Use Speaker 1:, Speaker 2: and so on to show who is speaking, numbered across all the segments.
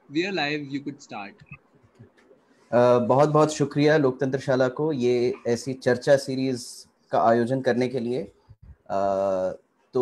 Speaker 1: We are live, you could start.
Speaker 2: बहुत बहुत शुक्रिया लोकतंत्रशाला को ये ऐसी चर्चा सीरीज का आयोजन करने के लिए। तो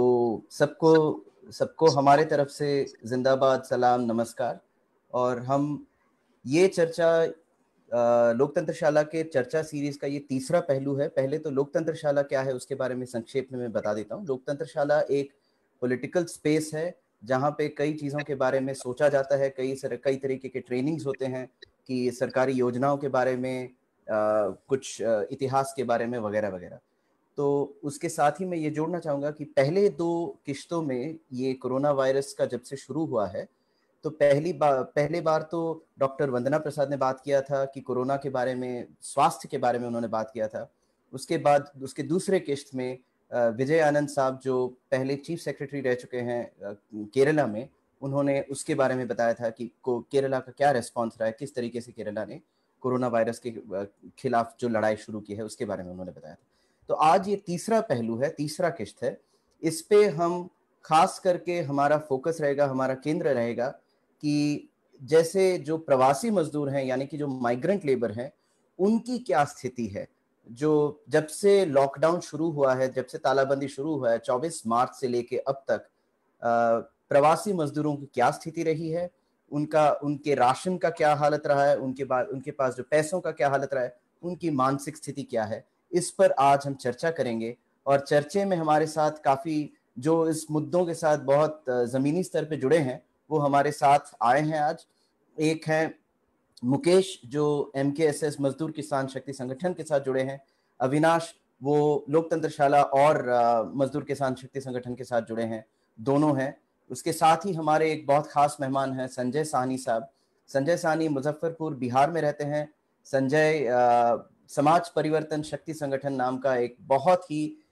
Speaker 2: सबको हमारे तरफ से जिंदाबाद, सलाम, नमस्कार। और हम ये चर्चा लोकतंत्रशाला के चर्चा सीरीज का ये तीसरा पहलू है। पहले तो लोकतंत्रशाला क्या है उसके बारे में संक्षेप में मैं बता देता हूँ। लोकतंत्रशाला एक पॉलिटिकल स्पेस है जहाँ पे कई चीज़ों के बारे में सोचा जाता है, कई तरीके के ट्रेनिंग्स होते हैं कि सरकारी योजनाओं के बारे में, कुछ इतिहास के बारे में वगैरह वगैरह। तो उसके साथ ही मैं ये जोड़ना चाहूँगा कि पहले 2 किश्तों में ये कोरोना वायरस का जब से शुरू हुआ है, तो पहले बार तो डॉक्टर वंदना प्रसाद ने बात किया था कि कोरोना के बारे में, स्वास्थ्य के बारे में उन्होंने बात किया था। उसके बाद उसके दूसरे किश्त में विजय आनंद साहब जो पहले चीफ सेक्रेटरी रह चुके हैं केरला में, उन्होंने उसके बारे में बताया था कि केरला का क्या रिस्पॉन्स रहा है, किस तरीके से केरला ने कोरोना वायरस के खिलाफ जो लड़ाई शुरू की है उसके बारे में उन्होंने बताया था। तो आज ये तीसरा पहलू है, तीसरा किश्त है। इस पे हम खास करके हमारा फोकस रहेगा, हमारा केंद्र रहेगा कि जैसे जो प्रवासी मजदूर हैं यानी कि जो माइग्रेंट लेबर हैं, उनकी क्या स्थिति है। जो जब से लॉकडाउन शुरू हुआ है, जब से तालाबंदी शुरू हुआ है 24 मार्च से लेके अब तक, प्रवासी मजदूरों की क्या स्थिति रही है, उनके राशन का क्या हालत रहा है, उनके पास जो पैसों का क्या हालत रहा है, उनकी मानसिक स्थिति क्या है, इस पर आज हम चर्चा करेंगे। और चर्चे में हमारे साथ काफ़ी जो इस मुद्दों के साथ बहुत ज़मीनी स्तर पे जुड़े हैं वो हमारे साथ आए हैं आज। एक हैं मुकेश जो MKSS मजदूर किसान शक्ति संगठन के साथ जुड़े हैं। अविनाश वो लोकतंत्रशाला और मजदूर किसान शक्ति संगठन के साथ जुड़े हैं, दोनों हैं। उसके साथ ही हमारे एक बहुत खास मेहमान हैं संजय साहनी साहब। संजय साहनी मुजफ्फरपुर बिहार में रहते हैं। संजय समाज परिवर्तन शक्ति संगठन नाम का एक बहुत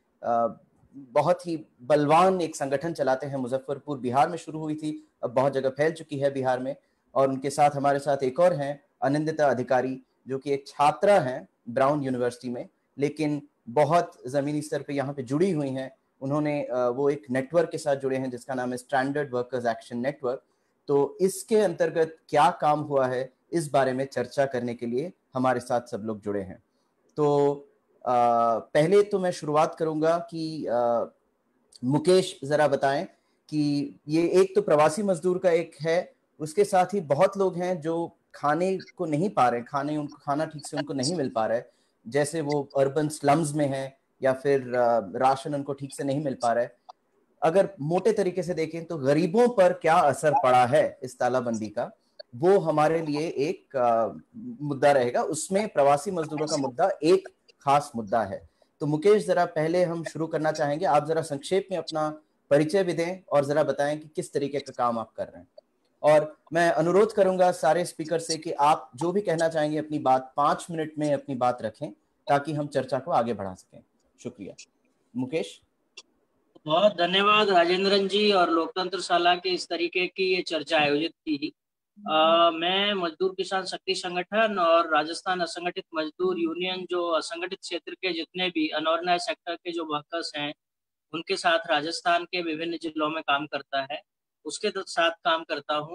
Speaker 2: ही बलवान एक संगठन चलाते हैं। मुजफ्फरपुर बिहार में शुरू हुई थी, अब बहुत जगह फैल चुकी है बिहार में। और उनके साथ हमारे साथ एक और हैं अनिंदिता अधिकारी, जो कि एक छात्रा हैं ब्राउन यूनिवर्सिटी में, लेकिन बहुत ज़मीनी स्तर पे यहाँ पे जुड़ी हुई हैं। उन्होंने वो एक नेटवर्क के साथ जुड़े हैं जिसका नाम है स्टैंडर्ड वर्कर्स एक्शन नेटवर्क। तो इसके अंतर्गत क्या काम हुआ है इस बारे में चर्चा करने के लिए हमारे साथ सब लोग जुड़े हैं। तो पहले तो मैं शुरुआत करूंगा कि मुकेश ज़रा बताएं कि ये एक तो प्रवासी मजदूर का एक है, उसके साथ ही बहुत लोग हैं जो खाने को नहीं पा रहे, खाना ठीक से उनको नहीं मिल पा रहा है, जैसे वो अर्बन स्लम्स में हैं या फिर राशन उनको ठीक से नहीं मिल पा रहा है। अगर मोटे तरीके से देखें तो गरीबों पर क्या असर पड़ा है इस तालाबंदी का, वो हमारे लिए एक मुद्दा रहेगा। उसमें प्रवासी मजदूरों का मुद्दा एक खास मुद्दा है। तो मुकेश, जरा पहले हम शुरू करना चाहेंगे, आप जरा संक्षेप में अपना परिचय भी दें और जरा बताएं कि किस तरीके का काम आप कर रहे हैं। और मैं अनुरोध करूंगा सारे स्पीकर से कि आप जो भी कहना चाहेंगे अपनी बात 5 मिनट में अपनी बात रखें ताकि हम चर्चा को आगे बढ़ा सकें। शुक्रिया। मुकेश।
Speaker 3: बहुत धन्यवाद राजेंद्रन जी और लोकतंत्रशाला के इस तरीके की ये चर्चा आयोजित की। मैं मजदूर किसान शक्ति संगठन और राजस्थान असंगठित मजदूर यूनियन, जो असंगठित क्षेत्र के जितने भी अनऑर्गेनाइज्ड सेक्टर के जो वर्कर्स हैं उनके साथ राजस्थान के विभिन्न जिलों में काम करता है, उसके साथ काम करता हूँ।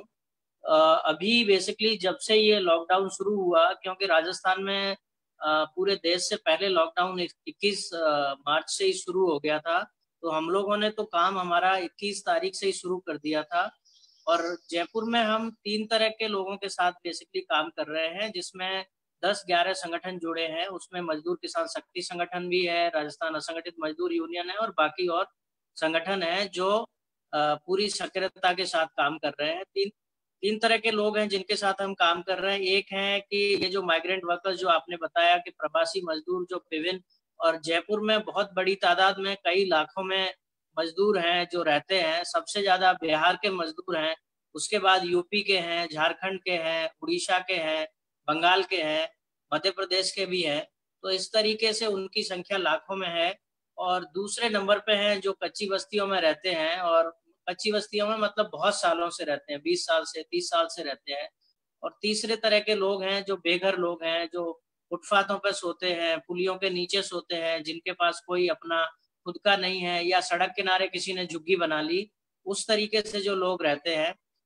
Speaker 3: अभी बेसिकली जब से ये लॉकडाउन शुरू हुआ, क्योंकि राजस्थान में पूरे देश से पहले लॉकडाउन 21 मार्च से ही शुरू हो गया था, तो हम लोगों ने तो काम हमारा 21 तारीख से ही शुरू कर दिया था। और जयपुर में हम 3 तरह के लोगों के साथ बेसिकली काम कर रहे हैं, जिसमें 10-11 संगठन जुड़े हैं। उसमें मजदूर किसान शक्ति संगठन भी है, राजस्थान असंगठित मजदूर यूनियन है और बाकी और संगठन है जो पूरी सक्रियता के साथ काम कर रहे हैं। तीन तरह के लोग हैं जिनके साथ हम काम कर रहे हैं। एक है कि ये जो माइग्रेंट वर्कर्स जो आपने बताया कि प्रवासी मजदूर जो विभिन्न, और जयपुर में बहुत बड़ी तादाद में कई लाखों में मजदूर हैं जो रहते हैं। सबसे ज्यादा बिहार के मजदूर हैं, उसके बाद यूपी के हैं, झारखंड के हैं, उड़ीसा के हैं, बंगाल के हैं, मध्य प्रदेश के भी हैं। तो इस तरीके से उनकी संख्या लाखों में है। और दूसरे नंबर पे हैं जो कच्ची बस्तियों में रहते हैं, और कच्ची बस्तियों में मतलब बहुत सालों से रहते हैं, 20 साल से 30 साल से रहते हैं। और तीसरे तरह के लोग हैं जो बेघर लोग हैं, जो फुटपाथों पर सोते हैं, पुलियों के नीचे सोते हैं, जिनके पास कोई अपना खुद का नहीं है, या सड़क किनारे किसी ने झुग्गी बना ली, उस तरीके से जो लोग रहते हैं।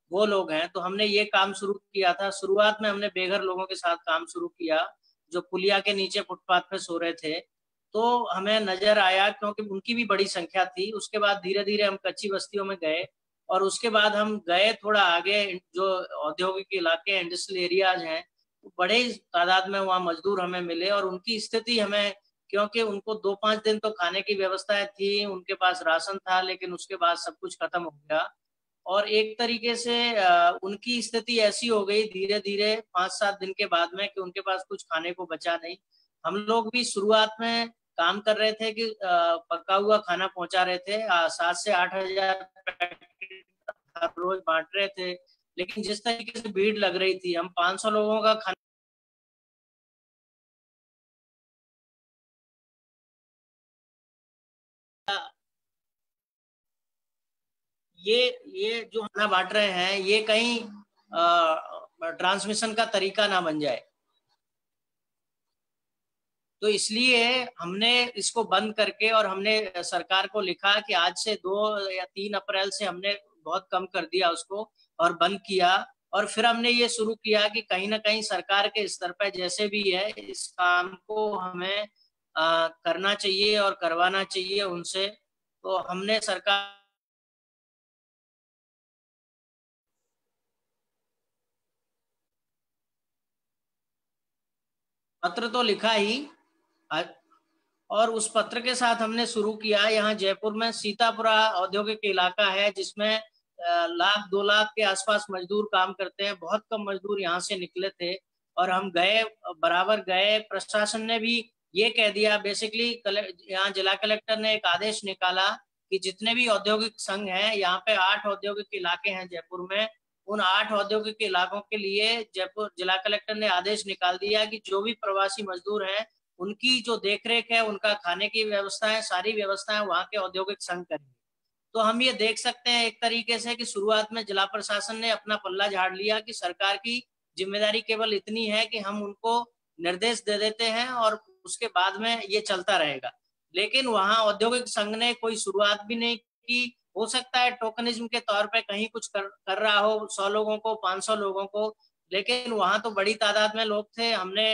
Speaker 3: वो लोग हैं। तो हमने ये काम शुरू किया था। शुरुआत में हमने बेघर लोगों के साथ काम शुरू किया जो पुलिया के नीचे फुटपाथ पे सो रहे थे। तो हमें नजर आया, क्योंकि उनकी भी बड़ी संख्या थी। उसके बाद धीरे धीरे हम कच्ची बस्तियों में गए, और उसके बाद हम गए थोड़ा आगे, जो औद्योगिक इलाके इंडस्ट्रियल एरियाज हैं, तो बड़े तादाद में वहाँ मजदूर हमें मिले। और उनकी स्थिति हमें, क्योंकि उनको 2-5 दिन तो खाने की व्यवस्थाएं थी, उनके पास राशन था, लेकिन उसके बाद सब कुछ खत्म हो गया। और एक तरीके से उनकी स्थिति ऐसी हो गई धीरे धीरे 5-7 दिन के बाद में कि उनके पास कुछ खाने को बचा नहीं। हम लोग भी शुरुआत में काम कर रहे थे कि पका हुआ खाना पहुंचा रहे थे, 7 से 8 हजार पैकेट हर रोज बांट रहे थे। लेकिन जिस तरीके से भीड़ लग रही थी, हम 500 लोगों का खाना, ये ये जो खाना बांट रहे हैं, ये कहीं ट्रांसमिशन का तरीका ना बन जाए। तो इसलिए हमने इसको बंद करके, और हमने सरकार को लिखा कि आज से 2 या 3 अप्रैल से हमने बहुत कम कर दिया उसको और बंद किया। और फिर हमने ये शुरू किया कि कहीं ना कहीं सरकार के स्तर पर जैसे भी है, इस काम को हमें करना चाहिए और करवाना चाहिए उनसे। तो हमने सरकार पत्र तो लिखा ही, और उस पत्र के साथ हमने शुरू किया। यहाँ जयपुर में सीतापुरा औद्योगिक इलाका है, जिसमें 1 लाख 2 लाख के आसपास मजदूर काम करते हैं। बहुत कम मजदूर यहाँ से निकले थे, और हम गए, बराबर गए। प्रशासन ने भी ये कह दिया बेसिकली, यहाँ जिला कलेक्टर ने एक आदेश निकाला कि जितने भी औद्योगिक संघ हैं, यहाँ पे 8 औद्योगिक इलाके हैं जयपुर में, उन 8 औद्योगिक इलाकों के लिए जयपुर जिला कलेक्टर ने आदेश निकाल दिया कि जो भी प्रवासी मजदूर हैं, उनकी जो देखरेख है, उनका खाने की व्यवस्था है, सारी व्यवस्थाएं वहाँ के औद्योगिक संघ करेंगे। तो हम ये देख सकते हैं एक तरीके से कि शुरुआत में जिला प्रशासन ने अपना पल्ला झाड़ लिया कि सरकार की जिम्मेदारी केवल इतनी है कि हम उनको निर्देश दे देते हैं और उसके बाद में ये चलता रहेगा। लेकिन वहाँ औद्योगिक संघ ने कोई शुरुआत भी नहीं की। हो सकता है टोकनिज्म के तौर पे कहीं कुछ कर रहा हो, 100 लोगों को, 500 लोगों को, लेकिन वहाँ तो बड़ी तादाद में लोग थे। हमने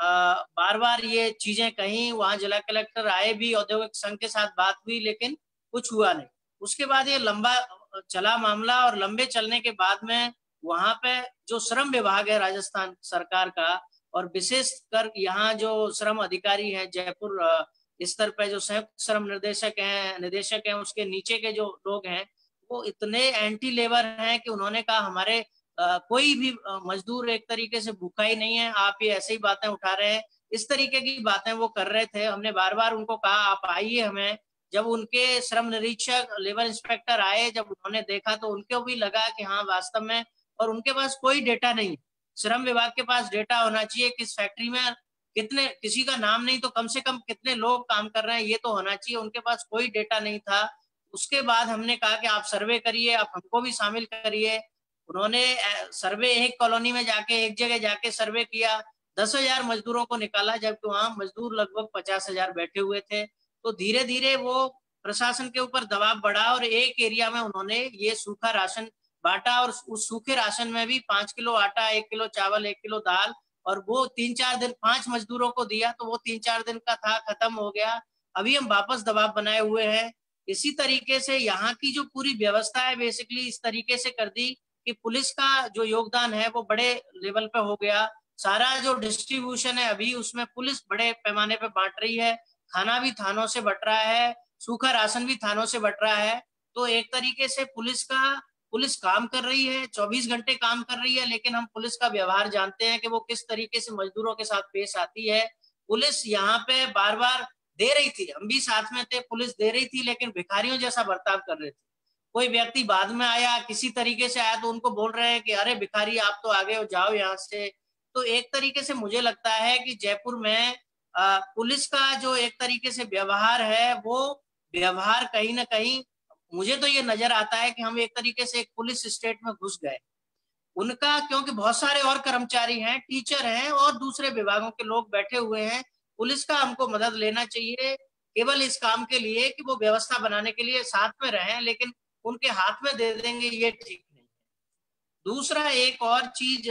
Speaker 3: बार बार ये चीजें कहीं, वहाँ जिला कलेक्टर आए भी, औद्योगिक संघ के साथ बात हुई, लेकिन कुछ हुआ नहीं। उसके बाद ये लंबा चला मामला, और लंबे चलने के बाद में वहां पे जो श्रम विभाग है राजस्थान सरकार का, और विशेष कर यहाँ जो श्रम अधिकारी है जयपुर स्तर पे, जो संयुक्त श्रम निदेशक हैं, उसके नीचे के जो लोग हैं, वो इतने एंटी लेबर हैं कि उन्होंने कहा हमारे कोई भी मजदूर एक तरीके से भूखा ही नहीं है, आप ये ऐसे ही बातें उठा रहे हैं। इस तरीके की बातें वो कर रहे थे। हमने बार बार उनको कहा आप आइए। हमें जब उनके श्रम निरीक्षक, लेबर इंस्पेक्टर आए, जब उन्होंने देखा, तो उनको भी लगा कि हाँ वास्तव में, और उनके पास कोई डेटा नहीं। श्रम विभाग के पास डेटा होना चाहिए, किस फैक्ट्री में कितने, किसी का नाम नहीं तो कम से कम कितने लोग काम कर रहे हैं, ये तो होना चाहिए। उनके पास कोई डेटा नहीं था। उसके बाद हमने कहा कि आप सर्वे करिए, आप हमको भी शामिल करिए। उन्होंने सर्वे, एक कॉलोनी में जाके, एक जगह जाके सर्वे किया, 10,000 मजदूरों को निकाला, जबकि वहां मजदूर लगभग 50,000 बैठे हुए थे। तो धीरे धीरे वो प्रशासन के ऊपर दबाव बढ़ा, और एक एरिया में उन्होंने ये सूखा राशन बांटा, और उस सूखे राशन में भी 5 किलो आटा, 1 किलो चावल, 1 किलो दाल, और वो 3-4 दिन 5 मजदूरों को दिया, तो वो 3-4 दिन का था, खत्म हो गया। अभी हम वापस दबाव बनाए हुए हैं। इसी तरीके से यहाँ की जो पूरी व्यवस्था है, बेसिकली इस तरीके से कर दी कि पुलिस का जो योगदान है वो बड़े लेवल पे हो गया। सारा जो डिस्ट्रीब्यूशन है अभी, उसमें पुलिस बड़े पैमाने पे बांट रही है। खाना भी थानों से बट रहा है, सूखा राशन भी थानों से बट रहा है। तो एक तरीके से पुलिस काम कर रही है, 24 घंटे काम कर रही है, लेकिन हम पुलिस का व्यवहार जानते हैं कि वो किस तरीके से मजदूरों के साथ पेश आती है। पुलिस यहाँ पे बार बार दे रही थी, हम भी साथ में थे, पुलिस दे रही थी, लेकिन भिखारियों जैसा बर्ताव कर रहे थे। कोई व्यक्ति बाद में आया, किसी तरीके से आया, तो उनको बोल रहे हैं कि अरे भिखारी आप तो आ गए हो, जाओ यहाँ से। तो एक तरीके से मुझे लगता है कि जयपुर में पुलिस का जो एक तरीके से व्यवहार है, वो व्यवहार कहीं ना कहीं, मुझे तो ये नजर आता है कि हम एक तरीके से एक पुलिस स्टेट में घुस गए। उनका, क्योंकि बहुत सारे और कर्मचारी हैं, टीचर हैं, और दूसरे विभागों के लोग बैठे हुए हैं। पुलिस का हमको मदद लेना चाहिए, केवल इस काम के लिए कि वो व्यवस्था बनाने के लिए साथ में रहें, लेकिन उनके हाथ में दे देंगे, ये ठीक नहीं है। दूसरा एक और चीज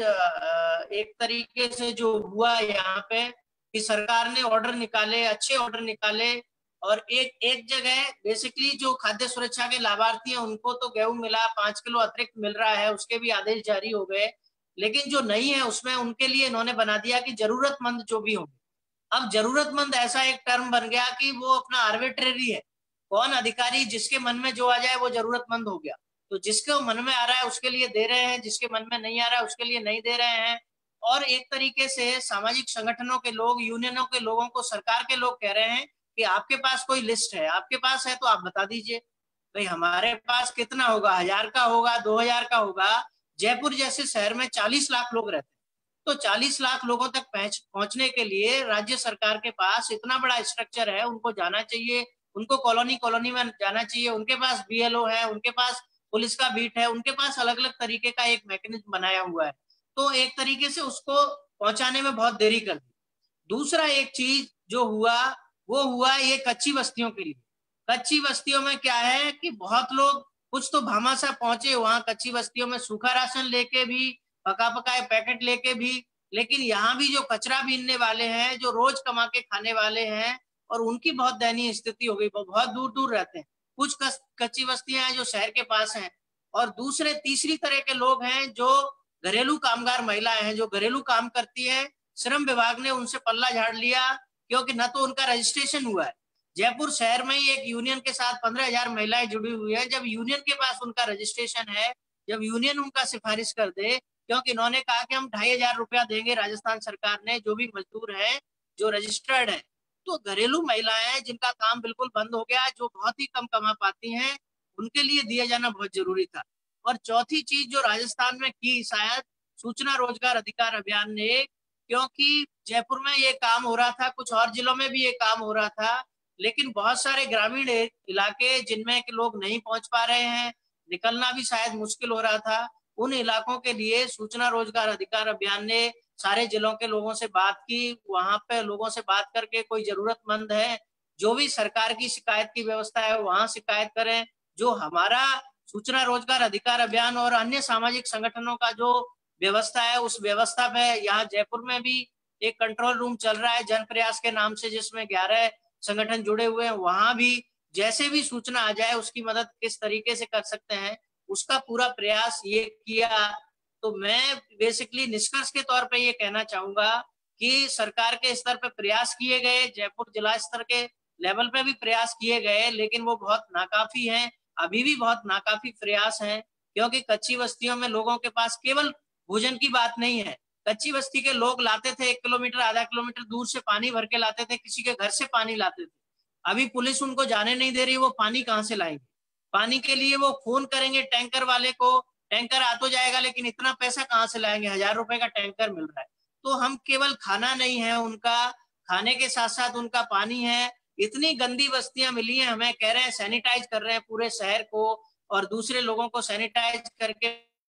Speaker 3: एक तरीके से जो हुआ यहाँ पे कि सरकार ने ऑर्डर निकाले, अच्छे ऑर्डर निकाले, और एक एक जगह बेसिकली जो खाद्य सुरक्षा के लाभार्थी हैं उनको तो गेहूं मिला, 5 किलो अतिरिक्त मिल रहा है, उसके भी आदेश जारी हो गए। लेकिन जो नहीं है उसमें उनके लिए इन्होंने बना दिया कि जरूरतमंद जो भी होंगे। अब जरूरतमंद ऐसा एक टर्म बन गया कि वो अपना आर्बिट्रेरी है, कौन अधिकारी जिसके मन में जो आ जाए वो जरूरतमंद हो गया। तो जिसके मन में आ रहा है उसके लिए दे रहे हैं, जिसके मन में नहीं आ रहा है उसके लिए नहीं दे रहे हैं। और एक तरीके से सामाजिक संगठनों के लोग, यूनियनों के लोगों को सरकार के लोग कह रहे हैं कि आपके पास कोई लिस्ट है, आपके पास है तो आप बता दीजिए। भाई हमारे पास कितना होगा, 1000 का होगा, 2000 का होगा। जयपुर जैसे शहर में 40 लाख लोग रहते हैं, तो 40 लाख लोगों तक पहुंचने के लिए राज्य सरकार के पास इतना बड़ा स्ट्रक्चर है, उनको जाना चाहिए, उनको कॉलोनी कॉलोनी में जाना चाहिए, उनके पास बीएलओ है, उनके पास पुलिस का बीट है, उनके पास अलग अलग तरीके का एक मैकेनिज्म बनाया हुआ है। तो एक तरीके से उसको पहुंचाने में बहुत देरी कर दी। दूसरा एक चीज जो हुआ वो हुआ ये कच्ची बस्तियों के लिए। कच्ची बस्तियों में क्या है कि बहुत लोग कुछ तो भामाशाह पहुंचे वहां कच्ची बस्तियों में, सूखा राशन लेके भी, पका पकाए पैकेट लेके भी। लेकिन यहाँ भी जो कचरा बीनने वाले हैं, जो रोज कमा के खाने वाले हैं, और उनकी बहुत दयनीय स्थिति हो गई, वो बहुत दूर दूर रहते हैं। कुछ कच्ची बस्तियां हैं जो शहर के पास हैं। और दूसरे तीसरी तरह के लोग हैं जो घरेलू कामगार महिलाएं हैं, जो घरेलू काम करती है। श्रम विभाग ने उनसे पल्ला झाड़ लिया, क्योंकि न तो उनका रजिस्ट्रेशन हुआ है। जयपुर शहर में ही एक यूनियन के साथ 15,000 महिलाएं जुड़ी हुई है। जब यूनियन के पास उनका रजिस्ट्रेशन है, जब यूनियन उनका सिफारिश कर दे, क्योंकि इन्होंने कहा कि हम 2,500 रुपया देंगे, राजस्थान सरकार ने, जो भी मजदूर है जो रजिस्टर्ड है। तो घरेलू महिलाएं जिनका काम बिल्कुल बंद हो गया, जो बहुत ही कम कमा पाती हैं, उनके लिए दिया जाना बहुत जरूरी था। और चौथी चीज जो राजस्थान में की शायद सूचना रोजगार अधिकार अभियान ने, क्योंकि जयपुर में ये काम हो रहा था, कुछ और जिलों में भी ये काम हो रहा था, लेकिन बहुत सारे ग्रामीण इलाके जिनमें के लोग नहीं पहुंच पा रहे हैं, निकलना भी शायद मुश्किल हो रहा था, उन इलाकों के लिए सूचना रोजगार अधिकार अभियान ने सारे जिलों के लोगों से बात की। वहां पे लोगों से बात करके कोई जरूरतमंद है, जो भी सरकार की शिकायत की व्यवस्था है वहां शिकायत करें। जो हमारा सूचना रोजगार अधिकार अभियान और अन्य सामाजिक संगठनों का जो व्यवस्था है, उस व्यवस्था पे यहाँ जयपुर में भी एक कंट्रोल रूम चल रहा है जन प्रयास के नाम से, जिसमें 11 संगठन जुड़े हुए हैं। वहां भी जैसे भी सूचना आ जाए उसकी मदद किस तरीके से कर सकते हैं, उसका पूरा प्रयास ये किया। तो मैं बेसिकली निष्कर्ष के तौर पे ये कहना चाहूंगा कि सरकार के स्तर पे प्रयास किए गए, जयपुर जिला स्तर के लेवल पे भी प्रयास किए गए, लेकिन वो बहुत नाकाफी हैं। अभी भी बहुत नाकाफी प्रयास हैं, क्योंकि कच्ची बस्तियों में लोगों के पास केवल भोजन की बात नहीं है। कच्ची बस्ती के लोग लाते थे 1 किलोमीटर, आधा किलोमीटर दूर से पानी भर के लाते थे, किसी के घर से पानी लाते थे। अभी पुलिस उनको जाने नहीं दे रही, वो पानी कहाँ से लाएंगे? पानी के लिए वो फोन करेंगे टैंकर वाले को, टैंकर आ तो जाएगा, लेकिन इतना पैसा कहाँ से लाएंगे? 1000 रुपए का टैंकर मिल रहा है। तो हम केवल खाना नहीं है उनका, खाने के साथ साथ उनका पानी है। इतनी गंदी बस्तियां मिली हैं हमें, कह रहे हैं सैनिटाइज कर रहे हैं पूरे शहर को, और दूसरे लोगों को सैनिटाइज करके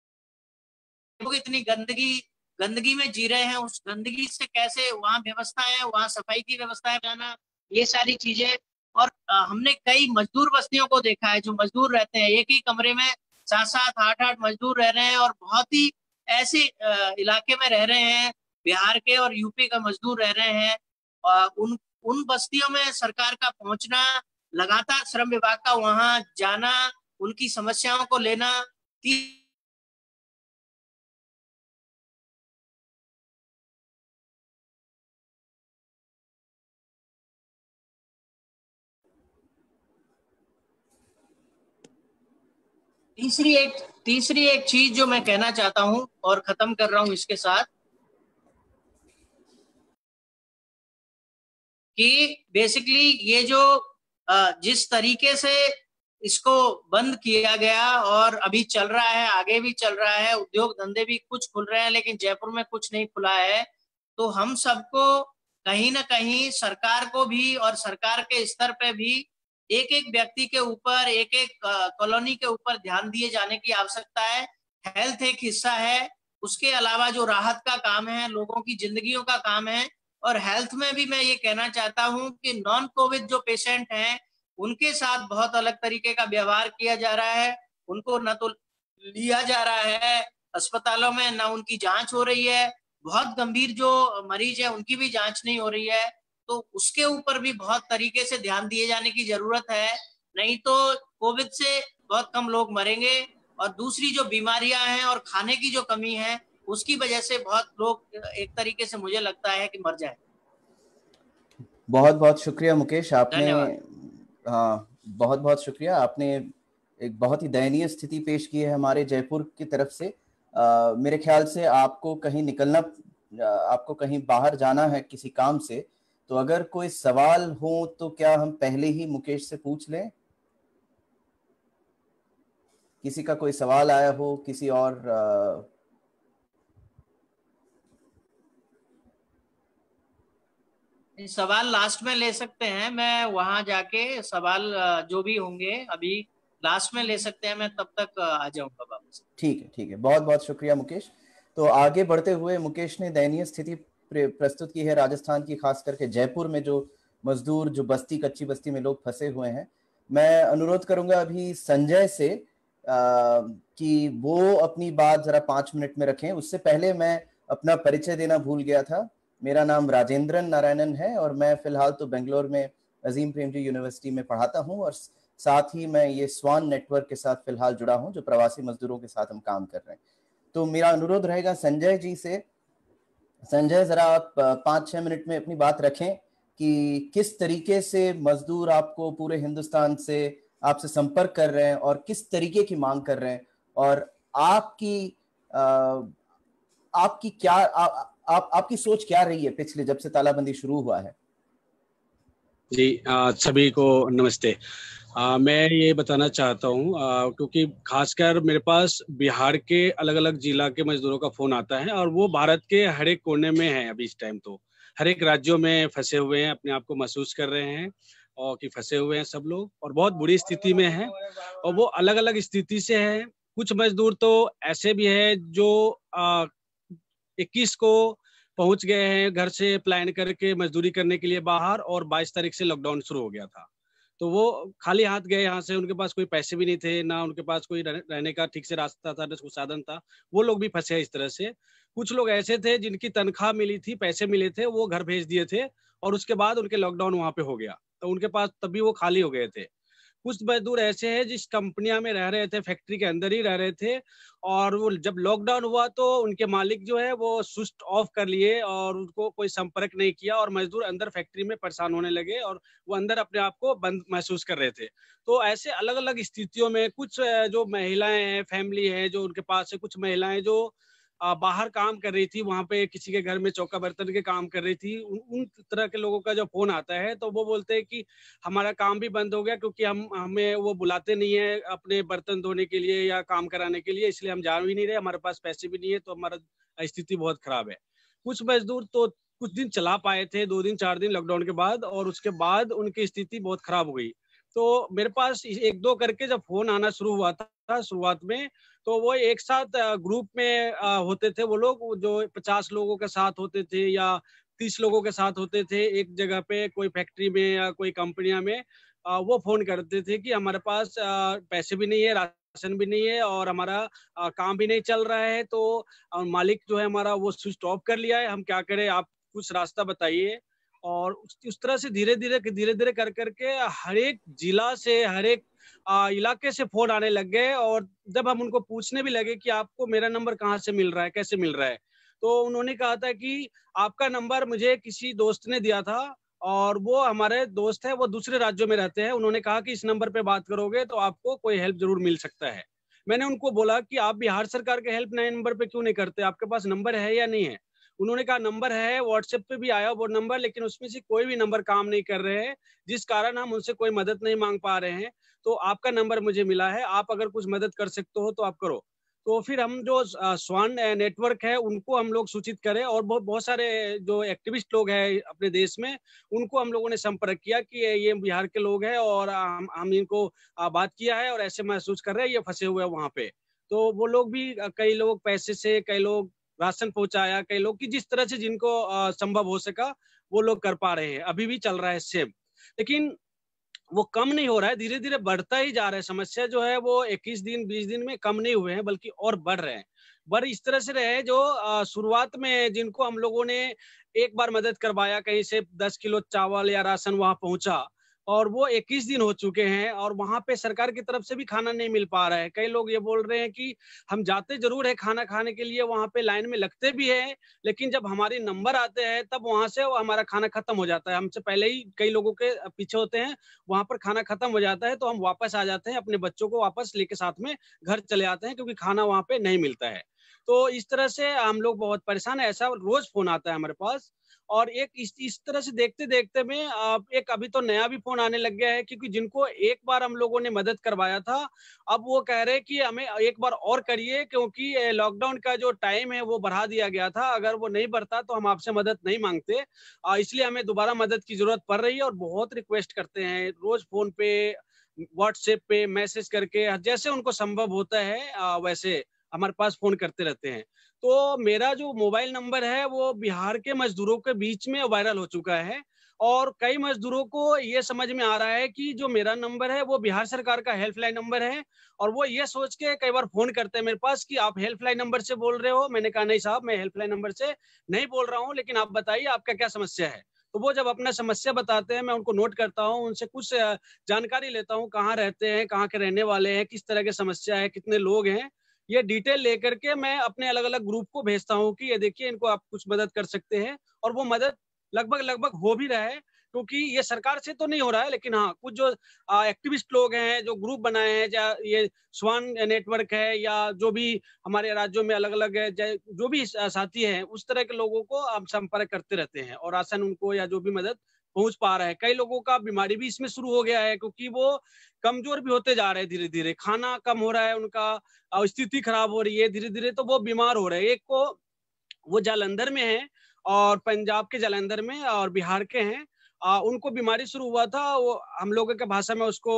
Speaker 3: लोग इतनी गंदगी गंदगी में जी रहे हैं। उस गंदगी से कैसे वहाँ व्यवस्था है, वहाँ सफाई की व्यवस्था है जाना, ये सारी चीजें। और हमने कई मजदूर बस्तियों को देखा है, जो मजदूर रहते हैं एक ही कमरे में, 7-7, 8-8 मजदूर रह रहे हैं, और बहुत ही ऐसे इलाके में रह रहे हैं, बिहार के और यूपी का मजदूर रह रहे हैं। उन उन बस्तियों में सरकार का पहुंचना, लगातार श्रम विभाग का वहां जाना, उनकी समस्याओं को लेना। तीसरी एक चीज जो मैं कहना चाहता हूं और खत्म कर रहा हूं इसके साथ, कि बेसिकली ये जो जिस तरीके से इसको बंद किया गया और अभी चल रहा है, आगे भी चल रहा है, उद्योग धंधे भी कुछ खुल रहे हैं, लेकिन जयपुर में कुछ नहीं खुला है। तो हम सबको कहीं ना कहीं, सरकार को भी और सरकार के स्तर पे भी, एक एक व्यक्ति के ऊपर, एक एक कॉलोनी के ऊपर ध्यान दिए जाने की आवश्यकता है। हेल्थ एक हिस्सा है, उसके अलावा जो राहत का काम है, लोगों की जिंदगियों का काम है। और हेल्थ में भी मैं ये कहना चाहता हूं कि नॉन कोविड जो पेशेंट हैं, उनके साथ बहुत अलग तरीके का व्यवहार किया जा रहा है। उनको न तो लिया जा रहा है अस्पतालों में ना उनकी जांच हो रही है, बहुत गंभीर जो मरीज है उनकी भी जांच नहीं हो रही है। तो उसके ऊपर भी बहुत तरीके से ध्यान दिए जाने की जरूरत है, नहीं तो कोविड से बहुत कम लोग मरेंगे और दूसरी जो बीमारियां हैं और खाने की जो कमी है उसकी वजह से बहुत लोग एक तरीके से मुझे लगता है कि मर जाए।
Speaker 2: बहुत बहुत शुक्रिया मुकेश, आपने,
Speaker 3: धन्यवाद।
Speaker 2: हाँ बहुत बहुत शुक्रिया, आपने एक बहुत ही दयनीय स्थिति पेश की है हमारे जयपुर की तरफ से। मेरे ख्याल से आपको कहीं निकलना, आपको कहीं बाहर जाना है किसी काम से, तो अगर कोई सवाल हो तो क्या हम पहले ही मुकेश से पूछ लें? किसी का कोई सवाल आया हो किसी और
Speaker 3: सवाल लास्ट में ले सकते हैं, मैं वहां जाके सवाल जो भी होंगे अभी लास्ट में ले सकते हैं, मैं तब तक आ जाऊंगा वापस।
Speaker 2: ठीक है, ठीक है, बहुत बहुत शुक्रिया मुकेश। तो आगे बढ़ते हुए मुकेश ने दयनीय स्थिति प्रस्तुत की है राजस्थान की, खास करके जयपुर में जो मजदूर, जो बस्ती, कच्ची बस्ती में लोग फंसे हुए हैं। मैं अनुरोध करूंगा अभी संजय से कि वो अपनी बात जरा 5 मिनट में रखें। उससे पहले मैं अपना परिचय देना भूल गया था। मेरा नाम राजेंद्रन नारायणन है और मैं फिलहाल तो बेंगलोर में अजीम प्रेमजी यूनिवर्सिटी में पढ़ाता हूँ, और साथ ही मैं ये स्वान नेटवर्क के साथ फिलहाल जुड़ा हूं, जो प्रवासी मजदूरों के साथ हम काम कर रहे हैं। तो मेरा अनुरोध रहेगा संजय जी से, संजय जरा आप 5-6 मिनट में अपनी बात रखें कि किस तरीके से मजदूर आपको पूरे हिंदुस्तान से आपसे संपर्क कर रहे हैं और किस तरीके की मांग कर रहे हैं, और आपकी आपकी क्या आपकी सोच क्या रही है पिछले, जब से तालाबंदी शुरू हुआ है?
Speaker 1: जी, सभी को नमस्ते। मैं ये बताना चाहता हूँ, क्योंकि खासकर मेरे पास बिहार के अलग अलग जिला के मजदूरों का फोन आता है और वो भारत के हर एक कोने में है। अभी इस टाइम तो हर एक राज्यों में फंसे हुए हैं, अपने आप को महसूस कर रहे हैं और कि फंसे हुए हैं सब लोग और बहुत बुरी स्थिति में हैं, और वो अलग अलग स्थिति से हैं। कुछ मजदूर तो ऐसे भी है जो 21 को पहुंच गए हैं घर से प्लान करके मजदूरी करने के लिए बाहर, और 22 तारीख से लॉकडाउन शुरू हो गया था। तो वो खाली हाथ गए यहाँ से, उनके पास कोई पैसे भी नहीं थे, ना उनके पास कोई रहने का ठीक से रास्ता था, ना कोई साधन था। वो लोग भी फंसे इस तरह से। कुछ लोग ऐसे थे जिनकी तनख्वाह मिली थी, पैसे मिले थे, वो घर भेज दिए थे और उसके बाद उनके लॉकडाउन वहां पे हो गया, तो उनके पास तभी वो खाली हो गए थे। कुछ मजदूर ऐसे हैं जिस कंपनियां में रह रहे थे, फैक्ट्री के अंदर ही रह रहे थे, और वो जब लॉकडाउन हुआ तो उनके मालिक जो है वो स्विच ऑफ कर लिए और उनको कोई संपर्क नहीं किया, और मजदूर अंदर फैक्ट्री में परेशान होने लगे और वो अंदर अपने आप को बंद महसूस कर रहे थे। तो ऐसे अलग अलग स्थितियों में कुछ जो महिलाएं हैं, फैमिली है जो उनके पास है, कुछ महिलाएं जो बाहर काम कर रही थी, वहां पे किसी के घर में चौका बर्तन के काम कर रही थी, उन तरह के लोगों का जो फोन आता है तो वो बोलते हैं कि हमारा काम भी बंद हो गया, क्योंकि हमें वो बुलाते नहीं है अपने बर्तन धोने के लिए या काम कराने के लिए, इसलिए हम जा भी नहीं रहे, हमारे पास पैसे भी नहीं है, तो हमारा स्थिति बहुत खराब है। कुछ मजदूर तो कुछ दिन चला पाए थे, 2 दिन 4 दिन लॉकडाउन के बाद, और उसके बाद उनकी स्थिति बहुत खराब हो गई। तो मेरे पास 1-2 करके जब फोन आना शुरू हुआ था शुरुआत में, तो वो एक साथ ग्रुप में होते थे, वो लोग जो 50 लोगों के साथ होते थे या 30 लोगों के साथ होते थे एक जगह पे, कोई फैक्ट्री में या कोई कंपनियां में। वो फोन करते थे कि हमारे पास पैसे भी नहीं है, राशन भी नहीं है, और हमारा काम भी नहीं चल रहा है, तो मालिक जो है हमारा वो स्विच ऑफ कर लिया है, हम क्या करें, आप कुछ रास्ता बताइए। और उस तरह से धीरे धीरे कर करके हर एक जिला से, हर एक इलाके से फोन आने लग गए, और जब हम उनको पूछने भी लगे कि आपको मेरा नंबर कहाँ से मिल रहा है, कैसे मिल रहा है, तो उन्होंने कहा था कि आपका नंबर मुझे किसी दोस्त ने दिया था, और वो हमारे दोस्त है, वो दूसरे राज्यों में रहते हैं, उन्होंने कहा कि इस नंबर पे बात करोगे तो आपको कोई हेल्प जरूर मिल सकता है। मैंने उनको बोला कि आप बिहार सरकार के हेल्प नए नंबर पे क्यों नहीं करते, आपके पास नंबर है या नहीं है? उन्होंने कहा नंबर है, व्हाट्सएप पे भी आया वो नंबर, लेकिन उसमें से कोई भी नंबर काम नहीं कर रहे हैं, जिस कारण हम उनसे कोई मदद नहीं मांग पा रहे हैं। तो आपका नंबर मुझे मिला है, आप अगर कुछ मदद कर सकते हो तो आप करो। तो फिर हम जो स्वान नेटवर्क है उनको हम लोग सूचित करें, और बहुत बहुत सारे जो एक्टिविस्ट लोग हैं अपने देश में, उनको हम लोगों ने संपर्क किया कि ये बिहार के लोग हैं, और हम इनको बात किया है और ऐसे महसूस कर रहे हैं, ये फंसे हुए हैं वहां पे। तो वो लोग भी कई लोग पैसे से, कई लोग राशन पहुंचाया, कई लोग की जिस तरह से जिनको संभव हो सका वो लोग कर पा रहे हैं। अभी भी चल रहा है सेम, लेकिन वो कम नहीं हो रहा है, धीरे धीरे बढ़ता ही जा रहा है। समस्या जो है वो 21 दिन 20 दिन में कम नहीं हुए हैं, बल्कि और बढ़ रहे हैं। पर इस तरह से रहे जो शुरुआत में जिनको हम लोगों ने एक बार मदद करवाया, कहीं से 10 किलो चावल या राशन वहां पहुंचा, और वो 21 दिन हो चुके हैं और वहां पे सरकार की तरफ से भी खाना नहीं मिल पा रहा है। कई लोग ये बोल रहे हैं कि हम जाते जरूर है खाना खाने के लिए, वहां पे लाइन में लगते भी है, लेकिन जब हमारे नंबर आते हैं तब वहां से हमारा खाना खत्म हो जाता है। हमसे पहले ही कई लोगों के पीछे होते हैं, वहां पर खाना खत्म हो जाता है, तो हम वापस आ जाते हैं, अपने बच्चों को वापस लेके साथ में घर चले आते हैं, क्योंकि खाना वहां पे नहीं मिलता है। तो इस तरह से हम लोग बहुत परेशान है। ऐसा रोज फोन आता है हमारे पास। और एक इस तरह से देखते देखते में एक अभी तो नया भी फोन आने लग गया है, क्योंकि जिनको एक बार हम लोगों ने मदद करवाया था, अब वो कह रहे हैं कि हमें एक बार और करिए, क्योंकि लॉकडाउन का जो टाइम है वो बढ़ा दिया गया था, अगर वो नहीं बढ़ता तो हम आपसे मदद नहीं मांगते, इसलिए हमें दोबारा मदद की जरूरत पड़ रही है। और बहुत रिक्वेस्ट करते हैं, रोज फोन पे, व्हाट्सएप पे मैसेज करके, जैसे उनको संभव होता है वैसे हमारे पास फोन करते रहते हैं। तो मेरा जो मोबाइल नंबर है वो बिहार के मजदूरों के बीच में वायरल हो चुका है, और कई मजदूरों को ये समझ में आ रहा है कि जो मेरा नंबर है वो बिहार सरकार का हेल्पलाइन नंबर है, और वो ये सोच के कई बार फोन करते हैं मेरे पास कि आप हेल्पलाइन नंबर से बोल रहे हो। मैंने कहा नहीं साहब, मैं हेल्पलाइन नंबर से नहीं बोल रहा हूँ, लेकिन आप बताइए आपका क्या समस्या है। तो वो जब अपना समस्या बताते हैं, मैं उनको नोट करता हूँ, उनसे कुछ जानकारी लेता हूँ, कहाँ रहते हैं, कहाँ के रहने वाले हैं, किस तरह की समस्या है, कितने लोग हैं, ये डिटेल लेकर के मैं अपने अलग अलग ग्रुप को भेजता हूँ कि ये देखिए इनको आप कुछ मदद कर सकते हैं। और वो मदद लगभग लगभग हो भी रहा है, क्योंकि ये सरकार से तो नहीं हो रहा है, लेकिन हाँ कुछ जो एक्टिविस्ट लोग हैं, जो ग्रुप बनाए हैं, या ये स्वान नेटवर्क है, या जो भी हमारे राज्यों में अलग अलग है, जो भी साथी हैं, उस तरह के लोगों को हम संपर्क करते रहते हैं, और राशन उनको या जो भी मदद पहुंच पा रहा है। कई लोगों का बीमारी भी इसमें शुरू हो गया है, क्योंकि वो कमजोर भी होते जा रहे हैं, धीरे धीरे खाना कम हो रहा है उनका, स्थिति खराब हो रही है धीरे धीरे, तो वो बीमार हो रहे हैं। एक को वो जालंधर में है, और पंजाब के जालंधर में, और बिहार के हैं। उनको बीमारी शुरू हुआ था, वो हम लोगों के भाषा में उसको